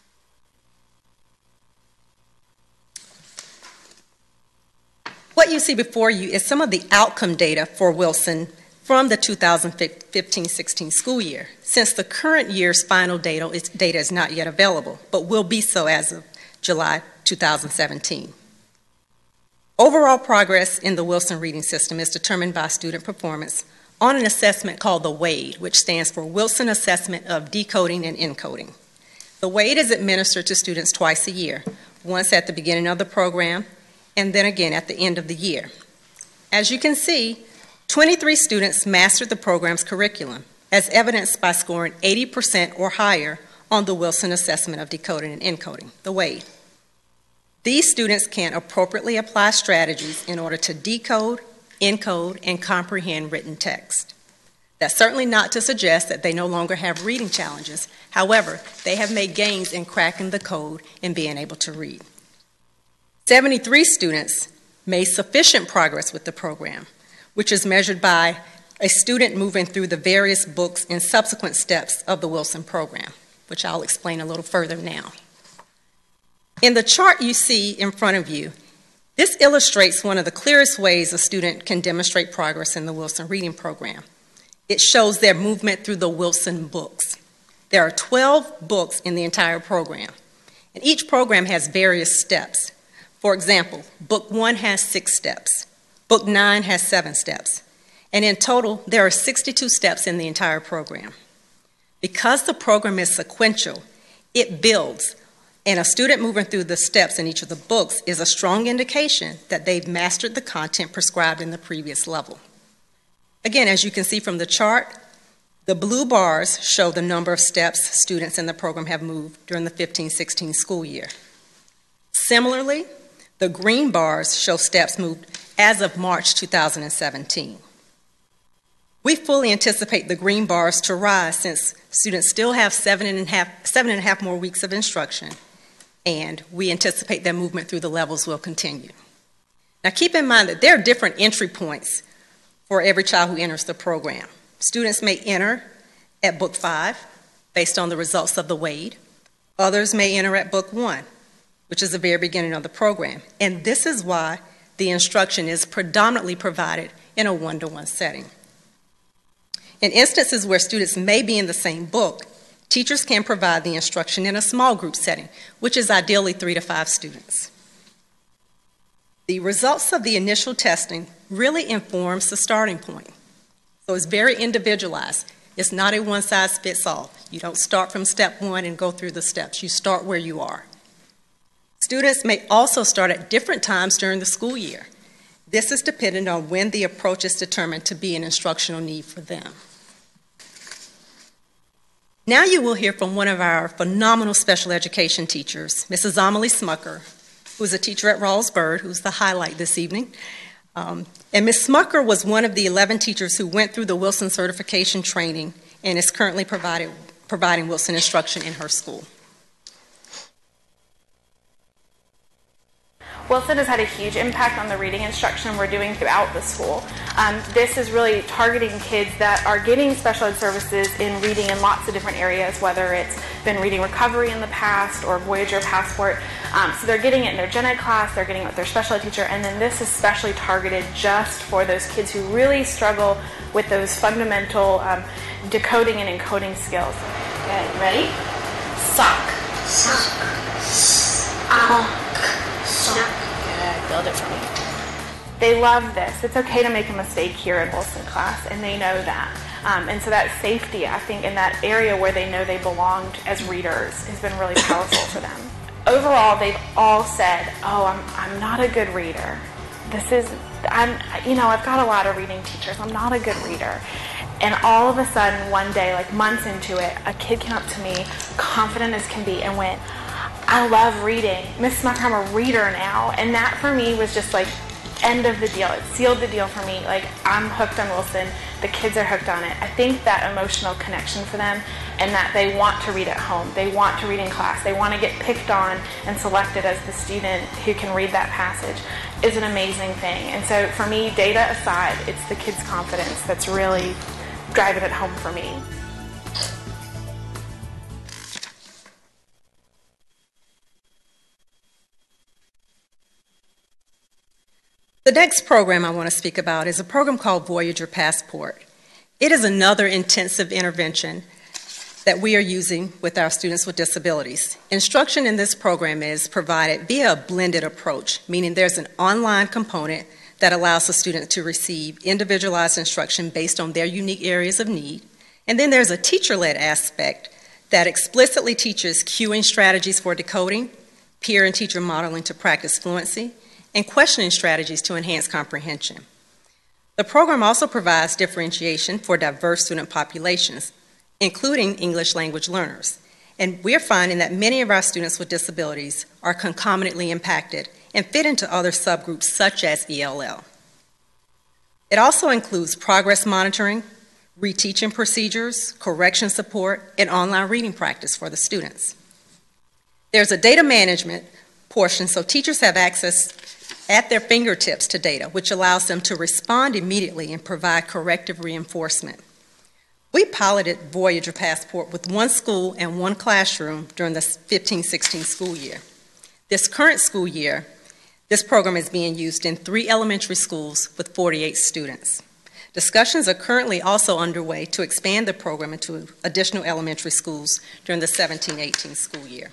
What you see before you is some of the outcome data for Wilson from the two thousand fifteen sixteen school year, since the current year's final data is, data is not yet available, but will be so as of July two thousand seventeen. Overall progress in the Wilson reading system is determined by student performance on an assessment called the WADE, which stands for Wilson Assessment of Decoding and Encoding. The WADE is administered to students twice a year, once at the beginning of the program and then again at the end of the year. As you can see, twenty-three students mastered the program's curriculum, as evidenced by scoring eighty percent or higher on the Wilson Assessment of Decoding and Encoding, the WADE. These students can appropriately apply strategies in order to decode, encode, and comprehend written text. That's certainly not to suggest that they no longer have reading challenges. However, they have made gains in cracking the code and being able to read. seventy-three students made sufficient progress with the program, which is measured by a student moving through the various books in subsequent steps of the Wilson program, which I'll explain a little further now. In the chart you see in front of you, this illustrates one of the clearest ways a student can demonstrate progress in the Wilson reading program. It shows their movement through the Wilson books. There are twelve books in the entire program, and each program has various steps. For example, book one has six steps, book nine has seven steps, and in total, there are sixty-two steps in the entire program. Because the program is sequential, it builds, and a student moving through the steps in each of the books is a strong indication that they've mastered the content prescribed in the previous level. Again, as you can see from the chart, the blue bars show the number of steps students in the program have moved during the fifteen sixteen school year. Similarly, the green bars show steps moved as of March two thousand seventeen. We fully anticipate the green bars to rise since students still have seven and a half, seven and a half more weeks of instruction, and we anticipate their movement through the levels will continue. Now keep in mind that there are different entry points for every child who enters the program. Students may enter at book five based on the results of the WADE. Others may enter at book one, which is the very beginning of the program. And this is why the instruction is predominantly provided in a one-to-one setting. In instances where students may be in the same book, teachers can provide the instruction in a small group setting, which is ideally three to five students. The results of the initial testing really informs the starting point. So it's very individualized. It's not a one-size-fits-all. You don't start from step one and go through the steps. You start where you are. Students may also start at different times during the school year. This is dependent on when the approach is determined to be an instructional need for them. Now you will hear from one of our phenomenal special education teachers, Missus Amelie Smucker, who is a teacher at Rawls-Byrd, who's the highlight this evening. Um, and Miz Smucker was one of the eleven teachers who went through the Wilson certification training and is currently provided, providing Wilson instruction in her school.
Wilson has had a huge impact on the reading instruction we're doing throughout the school. Um, this is really targeting kids that are getting special ed services in reading in lots of different areas, whether it's been reading recovery in the past or Voyager Passport. Um, so they're getting it in their gen ed class, they're getting it with their special ed teacher, and then this is specially targeted just for those kids who really struggle with those fundamental um, decoding and encoding skills. Okay, ready? Sock. Sock. Sock. Sock. Good. Build it for me. They love this. It's okay to make a mistake here in Wilson class, and they know that. Um, and so that safety, I think, in that area where they know they belonged as readers has been really powerful for them. Overall, they've all said, oh, I'm, I'm not a good reader. This is, I'm, you know, I've got a lot of reading teachers. I'm not a good reader. And all of a sudden, one day, like months into it, a kid came up to me, confident as can be, and went, I love reading. Miss Smucker, I'm a reader now. And that for me was just like end of the deal. It sealed the deal for me. Like, I'm hooked on Wilson. The kids are hooked on it. I think that emotional connection for them, and that they want to read at home. They want to read in class. They want to get picked on and selected as the student who can read that passage is an amazing thing. And so for me, data aside, it's the kids' confidence that's really driving it home for me.
The next program I want to speak about is a program called Voyager Passport. It is another intensive intervention that we are using with our students with disabilities. Instruction in this program is provided via a blended approach, meaning there's an online component that allows the student to receive individualized instruction based on their unique areas of need. And then there's a teacher-led aspect that explicitly teaches cueing strategies for decoding, peer and teacher modeling to practice fluency, and questioning strategies to enhance comprehension. The program also provides differentiation for diverse student populations, including English language learners. And we're finding that many of our students with disabilities are concomitantly impacted and fit into other subgroups such as E L L. It also includes progress monitoring, reteaching procedures, correction support, and online reading practice for the students. There's a data management portion, so teachers have access at their fingertips to data, which allows them to respond immediately and provide corrective reinforcement. We piloted Voyager Passport with one school and one classroom during the fifteen sixteen school year. This current school year, this program is being used in three elementary schools with forty-eight students. Discussions are currently also underway to expand the program into additional elementary schools during the seventeen eighteen school year.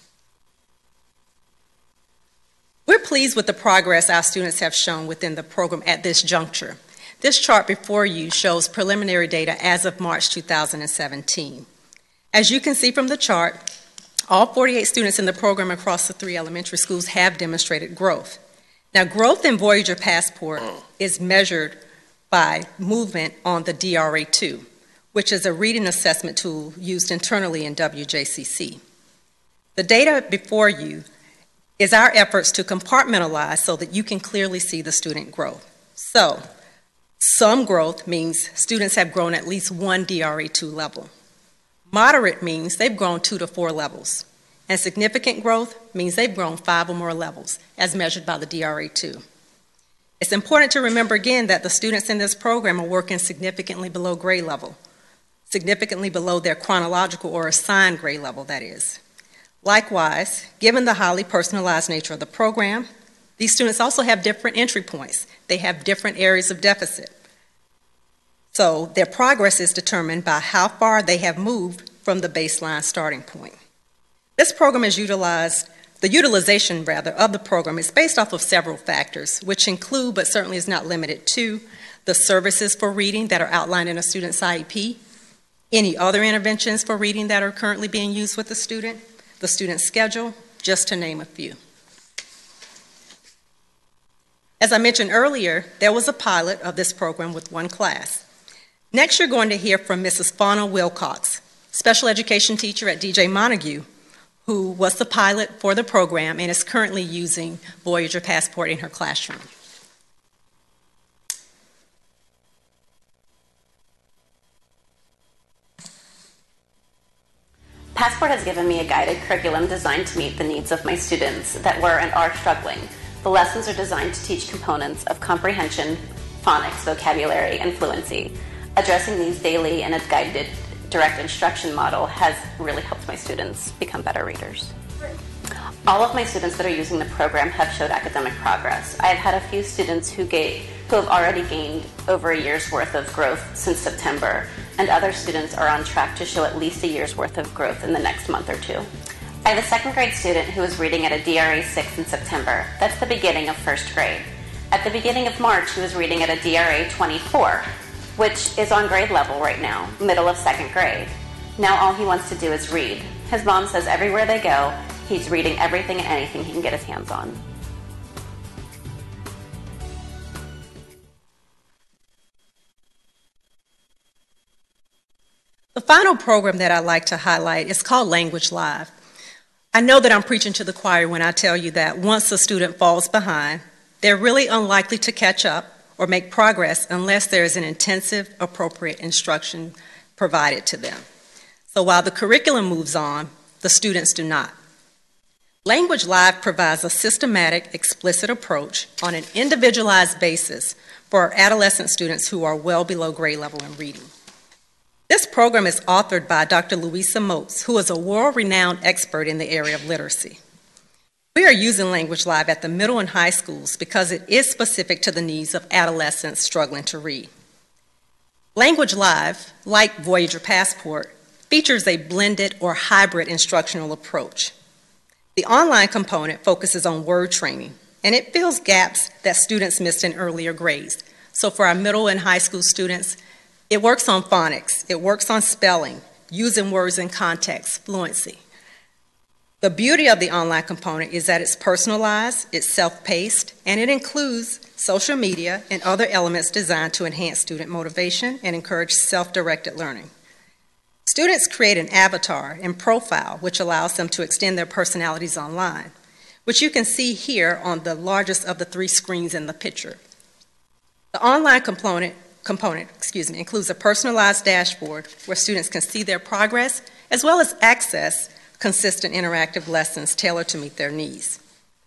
We're pleased with the progress our students have shown within the program at this juncture. This chart before you shows preliminary data as of March two thousand seventeen. As you can see from the chart, all forty-eight students in the program across the three elementary schools have demonstrated growth. Now, growth in Voyager Passport is measured by movement on the D R A two, which is a reading assessment tool used internally in W J C C. The data before you is our efforts to compartmentalize so that you can clearly see the student growth. So, some growth means students have grown at least one D R A two level. Moderate means they've grown two to four levels. And significant growth means they've grown five or more levels, as measured by the D R A two. It's important to remember again that the students in this program are working significantly below grade level, significantly below their chronological or assigned grade level, that is. Likewise, given the highly personalized nature of the program, these students also have different entry points. They have different areas of deficit. So their progress is determined by how far they have moved from the baseline starting point. This program is utilized, the utilization rather, of the program is based off of several factors, which include, but certainly is not limited to, the services for reading that are outlined in a student's I E P, any other interventions for reading that are currently being used with the student, the student's schedule, just to name a few. As I mentioned earlier, there was a pilot of this program with one class. Next, you're going to hear from Missus Fauna Wilcox, special education teacher at D J Montague, who was the pilot for the program and is currently using Voyager Passport in her classroom.
Passport has given me a guided curriculum designed to meet the needs of my students that were and are struggling. The lessons are designed to teach components of comprehension, phonics, vocabulary, and fluency. Addressing these daily in a guided, direct instruction model has really helped my students become better readers. All of my students that are using the program have showed academic progress. I have had a few students who, gave, who have already gained over a year's worth of growth since September, and other students are on track to show at least a year's worth of growth in the next month or two. I have a second grade student who is reading at a D R A six in September. That's the beginning of first grade. At the beginning of March, he was reading at a D R A twenty-four, which is on grade level right now, middle of second grade. Now all he wants to do is read. His mom says everywhere they go, he's reading everything and anything he can get his hands on.
The final program that I'd like to highlight is called Language Live. I know that I'm preaching to the choir when I tell you that once a student falls behind, they're really unlikely to catch up or make progress unless there is an intensive, appropriate instruction provided to them. So while the curriculum moves on, the students do not. Language Live provides a systematic, explicit approach on an individualized basis for our adolescent students who are well below grade level in reading. This program is authored by Doctor Louisa Moats, who is a world-renowned expert in the area of literacy. We are using Language Live at the middle and high schools because it is specific to the needs of adolescents struggling to read. Language Live, like Voyager Passport, features a blended or hybrid instructional approach. The online component focuses on word training, and it fills gaps that students missed in earlier grades. So for our middle and high school students, it works on phonics, it works on spelling, using words in context, fluency. The beauty of the online component is that it's personalized, it's self-paced, and it includes social media and other elements designed to enhance student motivation and encourage self-directed learning. Students create an avatar and profile, which allows them to extend their personalities online, which you can see here on the largest of the three screens in the picture. The online component component, excuse me, includes a personalized dashboard where students can see their progress as well as access consistent interactive lessons tailored to meet their needs.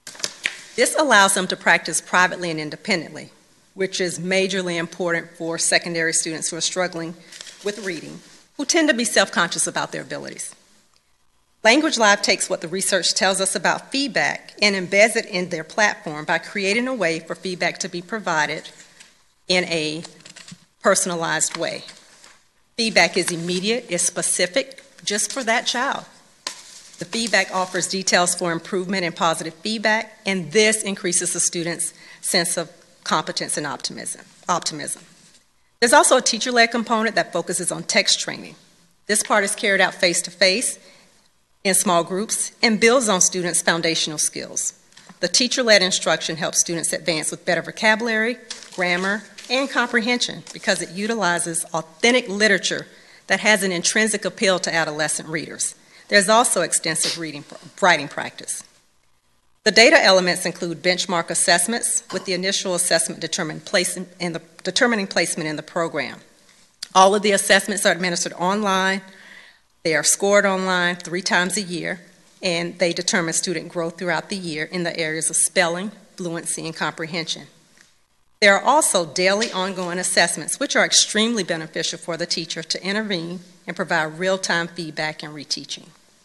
This allows them to practice privately and independently, which is majorly important for secondary students who are struggling with reading, who tend to be self-conscious about their abilities. Language Live takes what the research tells us about feedback and embeds it in their platform by creating a way for feedback to be provided in a personalized way. Feedback is immediate, is specific, just for that child. The feedback offers details for improvement and positive feedback, and this increases the student's sense of competence and optimism. optimism. There's also a teacher-led component that focuses on text training. This part is carried out face-to-face in small groups and builds on students' foundational skills. The teacher-led instruction helps students advance with better vocabulary, grammar, and comprehension because it utilizes authentic literature that has an intrinsic appeal to adolescent readers. There's also extensive reading, writing practice. The data elements include benchmark assessments, with the initial assessment determining, place in, in the, determining placement in the program. All of the assessments are administered online. They are scored online three times a year, and they determine student growth throughout the year in the areas of spelling, fluency, and comprehension. There are also daily ongoing assessments, which are extremely beneficial for the teacher to intervene and provide real-time feedback and reteaching.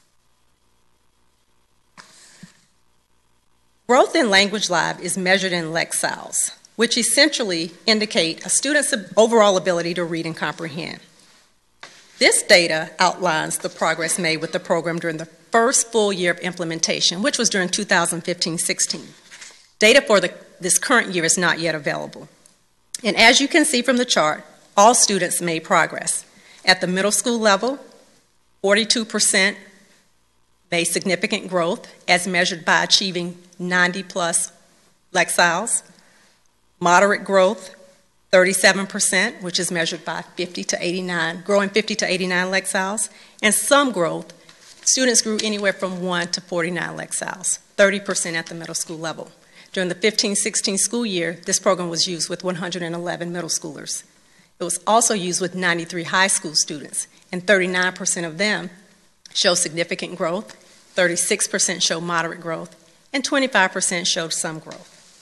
Growth in Language Live is measured in lexile, which essentially indicate a student's overall ability to read and comprehend. This data outlines the progress made with the program during the first full year of implementation, which was during two thousand fifteen sixteen. Data for the, this current year is not yet available. And as you can see from the chart, all students made progress. At the middle school level, forty-two percent made significant growth as measured by achieving ninety plus lexiles. Moderate growth, thirty-seven percent, which is measured by fifty to eighty-nine, growing fifty to eighty-nine lexiles. And some growth, students grew anywhere from one to forty-nine lexiles, thirty percent at the middle school level. During the fifteen sixteen school year, this program was used with one hundred eleven middle schoolers. It was also used with ninety-three high school students, and thirty-nine percent of them showed significant growth, thirty-six percent showed moderate growth, and twenty-five percent showed some growth.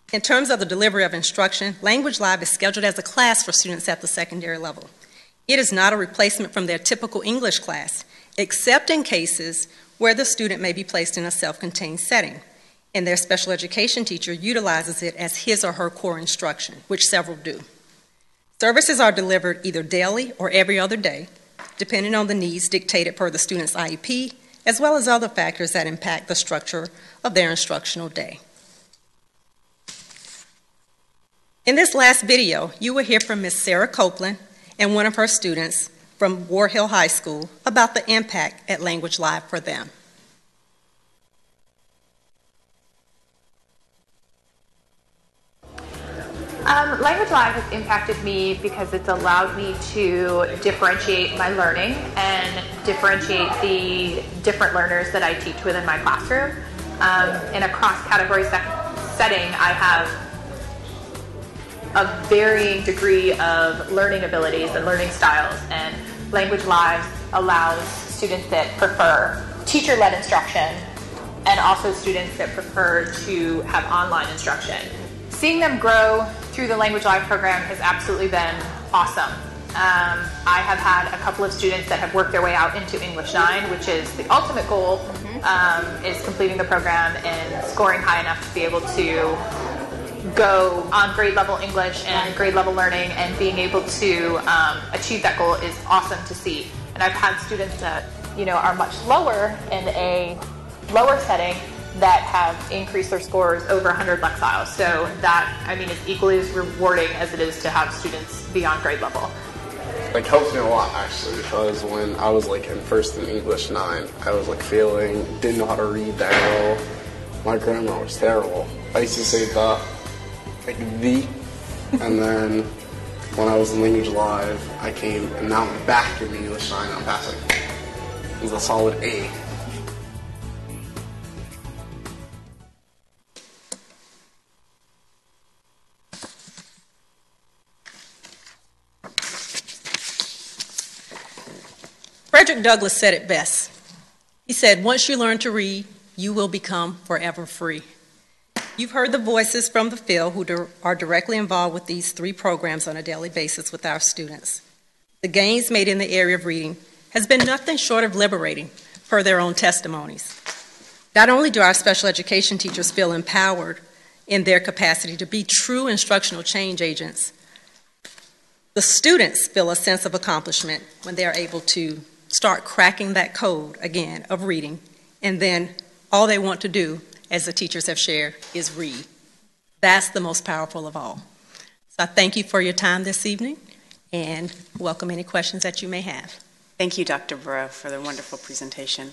In terms of the delivery of instruction, Language Live is scheduled as a class for students at the secondary level. It is not a replacement from their typical English class, except in cases where the student may be placed in a self-contained setting, and their special education teacher utilizes it as his or her core instruction, which several do. Services are delivered either daily or every other day, depending on the needs dictated per the student's I E P, as well as other factors that impact the structure of their instructional day. In this last video, you will hear from Miz Sarah Copeland and one of her students from War Hill High School about the impact at Language Live for them.
Um, Language Live has impacted me because it's allowed me to differentiate my learning and differentiate the different learners that I teach within my classroom. Um, in a cross-category setting, I have a varying degree of learning abilities and learning styles, and Language Live allows students that prefer teacher-led instruction and also students that prefer to have online instruction. Seeing them grow through the Language Live program has absolutely been awesome. Um, I have had a couple of students that have worked their way out into English nine, which is the ultimate goal, um, is completing the program and scoring high enough to be able to go on grade level English and grade level learning, and being able to um, achieve that goal is awesome to see. And I've had students that, you know, are much lower in a lower setting that have increased their scores over one hundred Lexiles. So that, I mean, is equally as rewarding as it is to have students beyond grade level.
Like, helps me a lot, actually, because when I was like in first in English nine, I was like failing, didn't know how to read that well. My grammar was terrible. I used to say the, like the, and then when I was in Language Live, I came, and now I'm back in English nine, and I'm passing. It was a solid A.
Frederick Douglass said it best. He said, once you learn to read, you will become forever free. You've heard the voices from the field who di- are directly involved with these three programs on a daily basis with our students. The gains made in the area of reading has been nothing short of liberating, per their own testimonies. Not only do our special education teachers feel empowered in their capacity to be true instructional change agents, the students feel a sense of accomplishment when they are able to start cracking that code again of reading, and then all they want to do, as the teachers have shared, is read. That's the most powerful of all. So I thank you for your time this evening and welcome any questions that you may have.
Thank you, Doctor Burrow, for the wonderful presentation.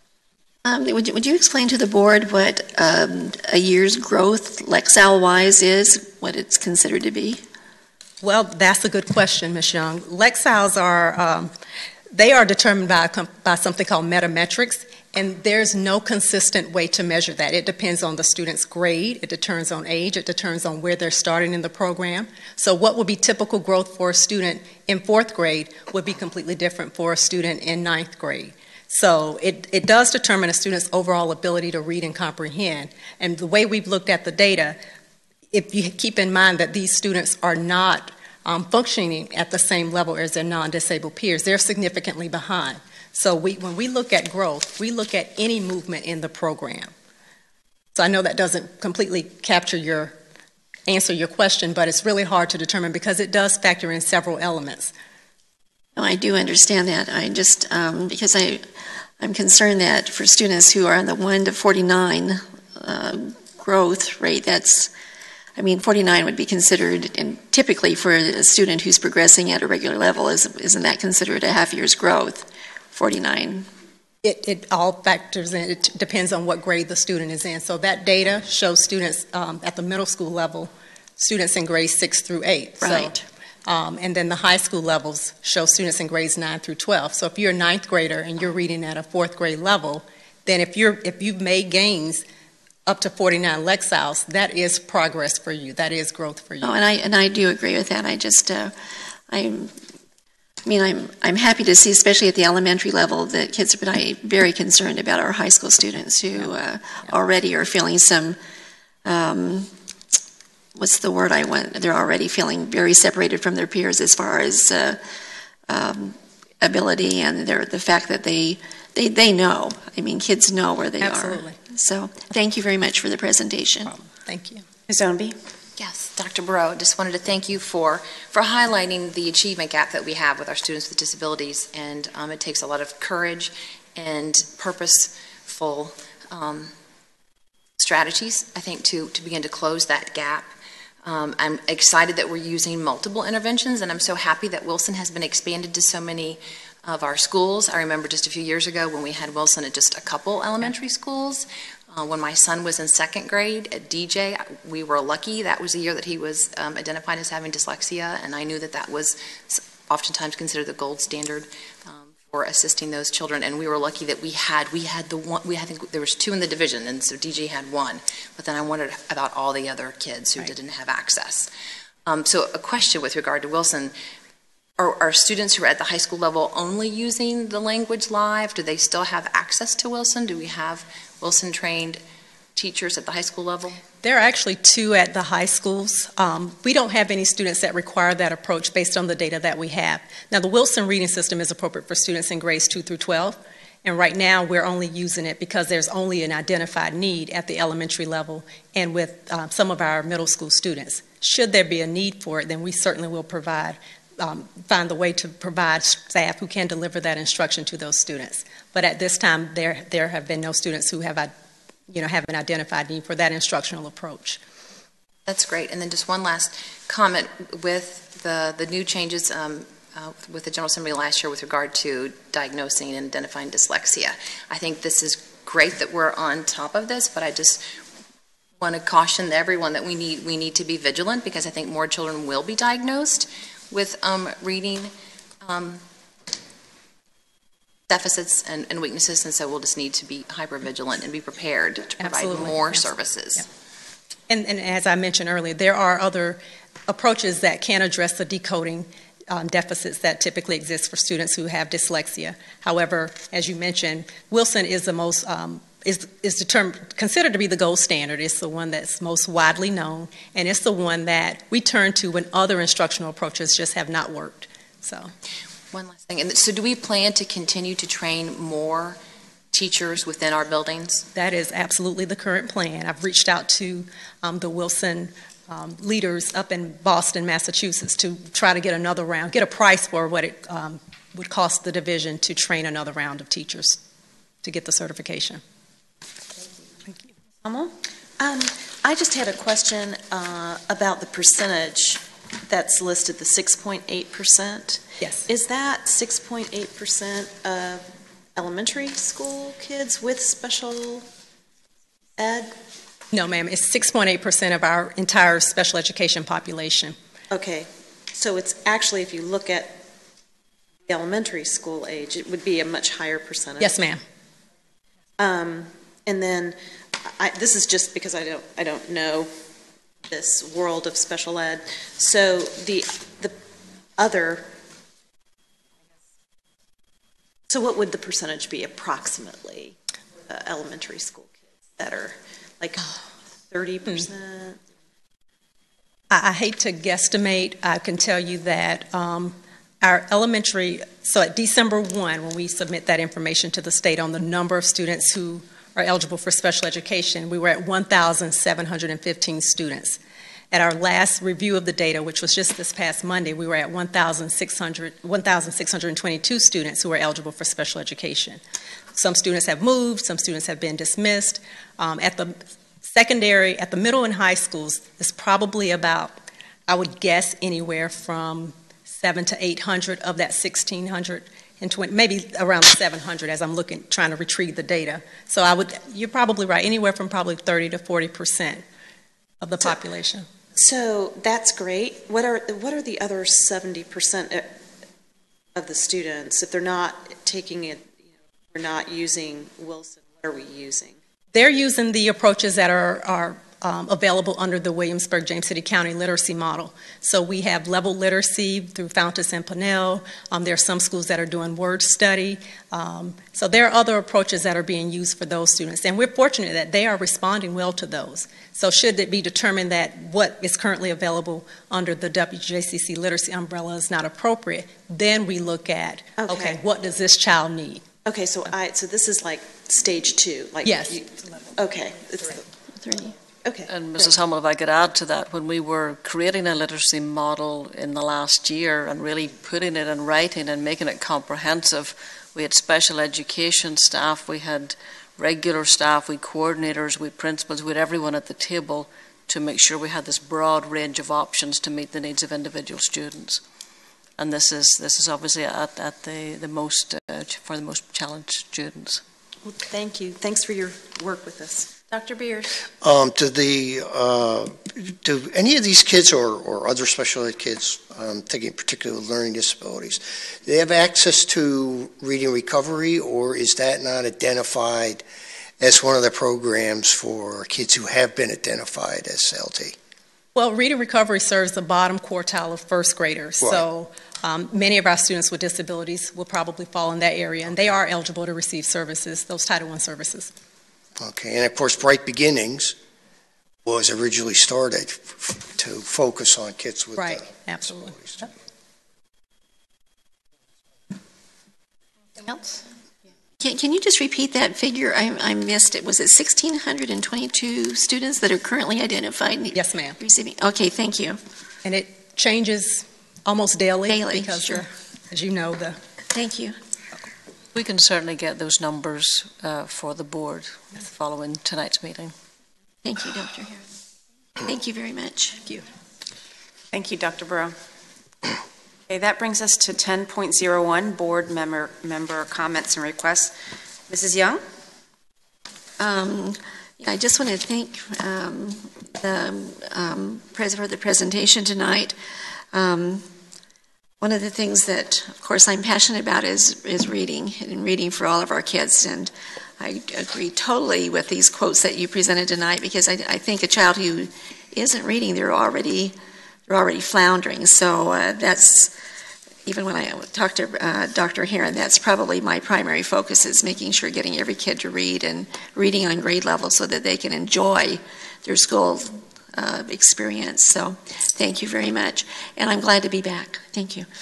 Um, would, you, would you explain to the board what um, a year's growth, Lexile-wise, is, what it's considered to be?
Well, that's a good question, Miz Young. Lexiles are, um, they are determined by, by something called metametrics, and there's no consistent way to measure that. It depends on the student's grade, it determines on age, it determines on where they're starting in the program. So what would be typical growth for a student in fourth grade would be completely different for a student in ninth grade. So it, it does determine a student's overall ability to read and comprehend. And the way we've looked at the data, if you keep in mind that these students are not um, functioning at the same level as their non-disabled peers, they're significantly behind. So we, when we look at growth, we look at any movement in the program. So I know that doesn't completely capture your, answer your question, but it's really hard to determine because it does factor in several elements.
No, I do understand that. I just, um, because I, I'm concerned that for students who are on the one to forty-nine uh, growth rate, that's, I mean, forty-nine would be considered, and typically for a student who's progressing at a regular level, is, isn't that considered a half year's growth, forty-nine?
It, it all factors in, it depends on what grade the student is in. So that data shows students um, at the middle school level, students in grades six through eight.
Right.
So, um, and then the high school levels show students in grades nine through twelve. So if you're a ninth grader and you're reading at a fourth grade level, then if, you're, if you've made gains up to forty-nine Lexiles, that is progress for you. That is growth for you.
Oh, and I and I do agree with that. I just, uh, I'm, I mean, I'm I'm happy to see, especially at the elementary level, that kids are I, very concerned about our high school students who uh, already are feeling some um, what's the word I want? They're already feeling very separated from their peers as far as uh, um, ability and their, the fact that they, they, they know. I mean, kids know where they
Absolutely.
are. So thank you very much for the presentation.
Thank you.
Miz Ownby?
Yes, Doctor Burrow, just wanted to thank you for, for highlighting the achievement gap that we have with our students with disabilities. And um, it takes a lot of courage and purposeful um, strategies, I think, to, to begin to close that gap. Um, I'm excited that we're using multiple interventions, and I'm so happy that Wilson has been expanded to so many of our schools. I remember just a few years ago when we had Wilson at just a couple elementary schools. Uh, when my son was in second grade at D J, we were lucky. That was the year that he was um, identified as having dyslexia, and I knew that that was oftentimes considered the gold standard um, for assisting those children. And we were lucky that we had we had the one. We had, I think there was two in the division, and so D J had one. But then I wondered about all the other kids who right. didn't have access. Um, so a question with regard to Wilson. Are, are students who are at the high school level only using the Language Live? Do they still have access to Wilson? Do we have Wilson-trained teachers at the high school level?
There are actually two at the high schools. Um, we don't have any students that require that approach based on the data that we have. Now, the Wilson reading system is appropriate for students in grades two through twelve, and right now we're only using it because there's only an identified need at the elementary level and with uh, some of our middle school students. Should there be a need for it, then we certainly will provide Um, find the way to provide staff who can deliver that instruction to those students. But at this time, there there have been no students who have, you know, have an identified need for that instructional approach.
That's great. And then just one last comment with the the new changes um, uh, with the General Assembly last year with regard to diagnosing and identifying dyslexia. I think this is great that we're on top of this, but I just want to caution everyone that we need we need to be vigilant, because I think more children will be diagnosed with um, reading um, deficits and, and weaknesses, and so we'll just need to be hyper-vigilant and be prepared to provide
Absolutely.
more
Yes.
services.
Yeah. And, and as I mentioned earlier, there are other approaches that can address the decoding um, deficits that typically exist for students who have dyslexia. However, as you mentioned, Wilson is the most um, is is determined, considered to be the gold standard. It's the one that's most widely known, and it's the one that we turn to when other instructional approaches just have not worked. So,
one last thing. And so do we plan to continue to train more teachers within our buildings?
That is absolutely the current plan. I've reached out to um, the Wilson um, leaders up in Boston, Massachusetts, to try to get another round, get a price for what it um, would cost the division to train another round of teachers to get the certification.
Um, I just had a question uh, about the percentage that's listed, the six point eight percent.
Yes.
Is that six point eight percent of elementary school kids with special ed?
No, ma'am. It's six point eight percent of our entire special education population.
Okay. So it's actually, if you look at the elementary school age, it would be a much higher percentage.
Yes, ma'am.
Um, and then I, this is just because I don't I don't know this world of special ed. So the the other. So what would the percentage be approximately for the elementary school kids that are like thirty percent?
I, I hate to guesstimate. I can tell you that um, our elementary. So at December first, when we submit that information to the state on the number of students who are eligible for special education, we were at one thousand seven hundred fifteen students. At our last review of the data, which was just this past Monday, we were at one thousand six hundred, one thousand six hundred twenty-two students who are eligible for special education. Some students have moved, some students have been dismissed. Um, at the secondary, at the middle and high schools, it's probably about, I would guess, anywhere from seven to eight hundred of that sixteen hundred. And twenty, maybe around seven hundred as I'm looking, trying to retrieve the data. So I would, you're probably right, anywhere from probably thirty to forty percent of the so, population.
So that's great. What are what are the other seventy percent of the students if they're not taking it? You know, we're not using Wilson. What are we using?
They're using the approaches that are are um, available under the Williamsburg-James City County literacy model. So we have level literacy through Fountas and Pinnell. Um, there are some schools that are doing word study. Um, so there are other approaches that are being used for those students, and we're fortunate that they are responding well to those. So should it be determined that what is currently available under the W J C C literacy umbrella is not appropriate, then we look at, okay,
Okay.
what does this child need?
Okay, so I, so this is like stage two, like.
Yes.
you- Okay. It's
Three.
Okay.
And Missus Hummel, if I could add to that, when we were creating a literacy model in the last year and really putting it in writing and making it comprehensive, we had special education staff, we had regular staff, we had coordinators, we had principals, we had everyone at the table to make sure we had this broad range of options to meet the needs of individual students. And this is this is obviously at, at the, the most, uh, for the most challenged students.
Well, thank you. Thanks for your work with us.
Doctor Beers.
Um, do the uh, do any of these kids or, or other special ed kids, um, taking particular learning disabilities, do they have access to reading recovery, or is that not identified as one of the programs for kids who have been identified as L T?
Well, reading recovery serves the bottom quartile of first graders.
Right.
So um, many of our students with disabilities will probably fall in that area, and they are eligible to receive services, those Title one services.
Okay, and of course, Bright Beginnings was originally started f- to focus on kids with
Right,
uh,
absolutely.
Anything else?
Can, can you just repeat that figure? I, I missed it. Was it one thousand six hundred twenty-two students that are currently identified?
Yes, ma'am.
Receiving. Okay, thank you.
And it changes almost daily.
Daily,
because,
sure.
uh, as you know, the
Thank you.
We can certainly get those numbers uh, for the board following tonight's meeting.
Thank you, Doctor Harris. Thank you very much.
Thank you.
Thank you, Doctor Burrow. Okay, that brings us to ten point oh one, board member, member comments and requests. Missus Young?
Um, I just want to thank um, the um, pres- for the presentation tonight. Um, one of the things that, of course, I'm passionate about is is reading and reading for all of our kids. And I agree totally with these quotes that you presented tonight, because I, I think a child who isn't reading, they're already they're already floundering. So uh, that's, even when I talk to uh, Doctor Heron, that's probably my primary focus, is making sure getting every kid to read, and reading on grade level so that they can enjoy their school uh, experience. So thank you very much. And I'm glad to be back. Thank you.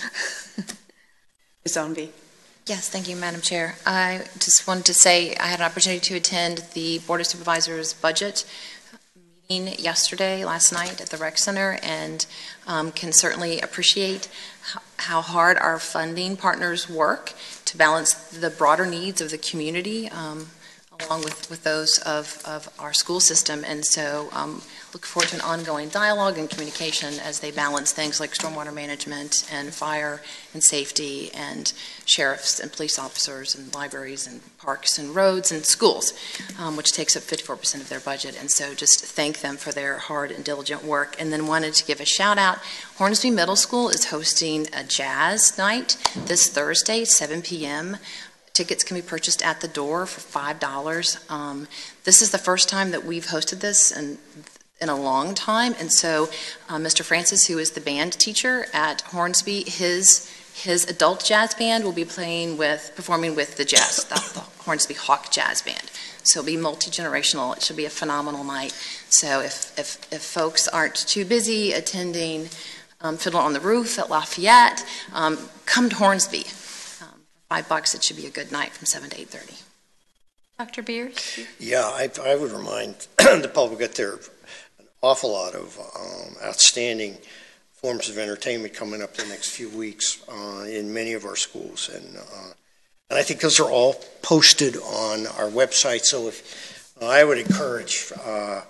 Miz Ownby?
Yes, thank you, Madam Chair. I just wanted to say I had an opportunity to attend the Board of Supervisors budget meeting yesterday, last night at the Rec Center, and um, can certainly appreciate how, how hard our funding partners work to balance the broader needs of the community um, along with, with those of, of our school system. And so um, look forward to an ongoing dialogue and communication as they balance things like stormwater management and fire and safety and sheriffs and police officers and libraries and parks and roads and schools, um, which takes up fifty-four percent of their budget. And so just thank them for their hard and diligent work. And then wanted to give a shout out. Hornsby Middle School is hosting a jazz night this Thursday, seven p.m. Tickets can be purchased at the door for five dollars. Um, this is the first time that we've hosted this in, in a long time. And so uh, Mister Francis, who is the band teacher at Hornsby, his his adult jazz band will be playing with, performing with the jazz, the, the Hornsby Hawk Jazz Band. So it'll be multi-generational. It should be a phenomenal night. So if, if, if folks aren't too busy attending um, Fiddler on the Roof at Lafayette, um, come to Hornsby. Five bucks, it should be a good night from seven to eight thirty. Doctor Beers?
Yeah, I, I would remind the public that there are an awful lot of um, outstanding forms of entertainment coming up the next few weeks uh, in many of our schools. And, uh, and I think those are all posted on our website. So if uh, I would encourage uh,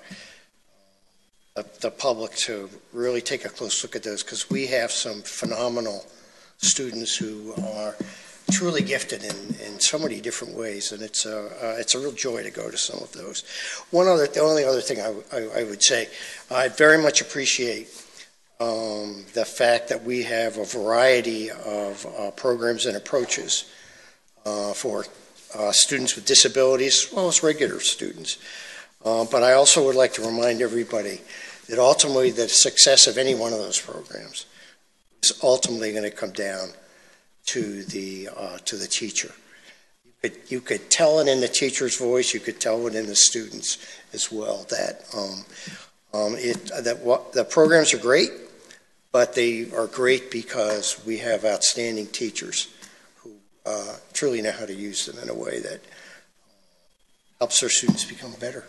the, the public to really take a close look at those, because we have some phenomenal students who are truly gifted in, in so many different ways, and it's a, uh, it's a real joy to go to some of those. One other, the only other thing I, I, I would say, I very much appreciate um, the fact that we have a variety of uh, programs and approaches uh, for uh, students with disabilities, as well as regular students. Uh, but I also would like to remind everybody that ultimately the success of any one of those programs is ultimately going to come down to the uh, to the teacher. You could, you could tell it in the teacher's voice. You could tell it in the students as well. That um, um, it that what, the programs are great, but they are great because we have outstanding teachers who uh, truly know how to use them in a way that helps their students become better.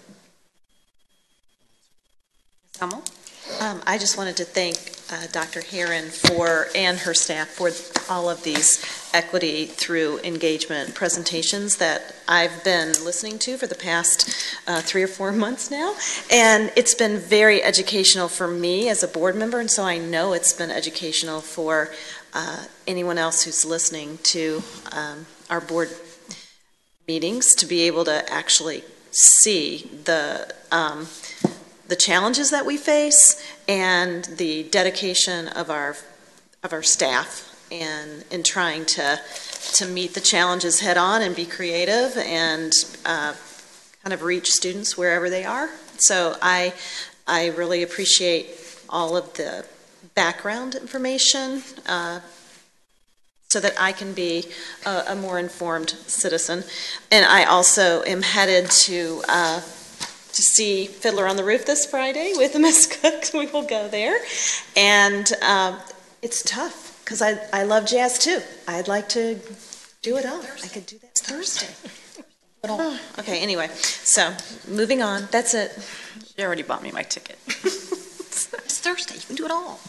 Hummel?
Um, I just wanted to thank uh, Doctor Herron for, and her staff for all of these equity through engagement presentations that I've been listening to for the past uh, three or four months now. And it's been very educational for me as a board member, and so I know it's been educational for uh, anyone else who's listening to um, our board meetings, to be able to actually see the um, the challenges that we face and the dedication of our of our staff and in trying to to meet the challenges head on and be creative and uh, kind of reach students wherever they are. So I I really appreciate all of the background information uh, so that I can be a, a more informed citizen. And I also am headed to uh, to see Fiddler on the Roof this Friday with Miss Cook. We will go there. And um, it's tough because I, I love jazz too. I'd like to do it all. I could do that Thursday. Oh, okay, anyway, so moving on. That's it.
She already bought me my ticket.
It's Thursday. You can do it all.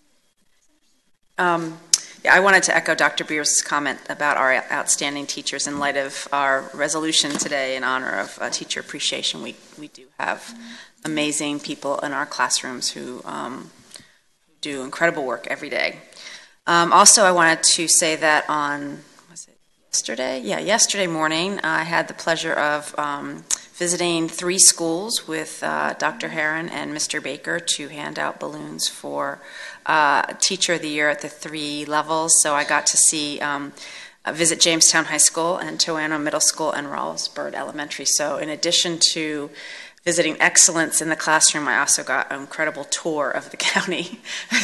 Um, yeah, I wanted to echo Doctor Beers' comment about our outstanding teachers in light of our resolution today in honor of uh, Teacher Appreciation Week. We do have amazing people in our classrooms who um, do incredible work every day. Um, also, I wanted to say that on, was it yesterday? Yeah, yesterday morning, I had the pleasure of um, visiting three schools with uh, Doctor Herron and Mister Baker to hand out balloons for uh, Teacher of the Year at the three levels. So I got to see, um, visit Jamestown High School and Toano Middle School and Rawlsburg Elementary. So in addition to visiting excellence in the classroom, I also got an incredible tour of the county.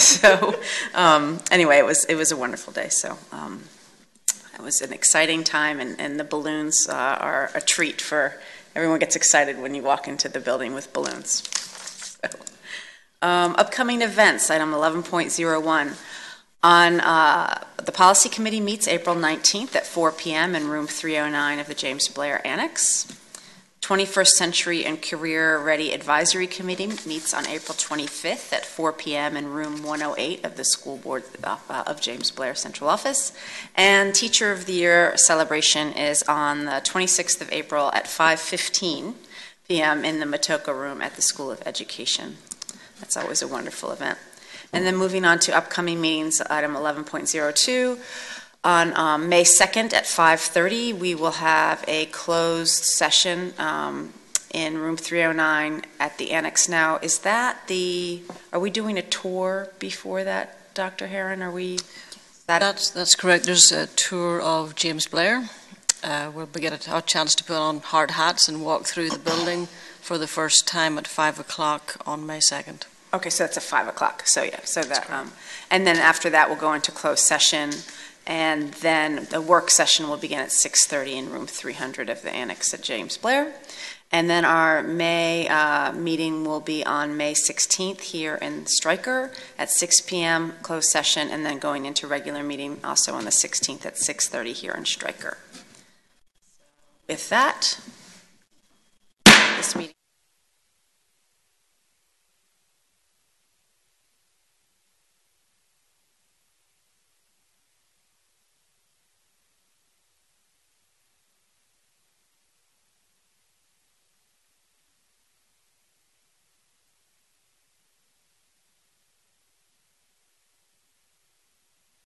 So um, anyway, it was it was a wonderful day. So um, it was an exciting time, and, and the balloons uh, are a treat for everyone. Gets excited when you walk into the building with balloons. So, um, upcoming events, item eleven point oh one. On uh, the Policy Committee meets April nineteenth at four p m in room three oh nine of the James Blair Annex. twenty-first Century and Career Ready Advisory Committee meets on April twenty-fifth at four p m in room one oh eight of the School Board uh, of James Blair Central Office. And Teacher of the Year celebration is on the twenty-sixth of April at five fifteen p m in the Matoka Room at the School of Education. That's always a wonderful event. And then moving on to upcoming meetings, item eleven point oh two. On um, May second at five thirty, we will have a closed session um, in room three oh nine at the Annex. Now, is that the, are we doing a tour before that, Doctor Herron? Are we? That
that's, that's correct. There's a tour of James Blair. Uh, we'll get a, a chance to put on hard hats and walk through the building for the first time at five o'clock on May second.
Okay, so that's at five o'clock. So yeah, so that, um, and then after that, we'll go into closed session. And then the work session will begin at six thirty in room three hundred of the Annex at James Blair. And then our May uh, meeting will be on May sixteenth here in Stryker at six p m closed session, and then going into regular meeting also on the sixteenth at six thirty here in Stryker. With that,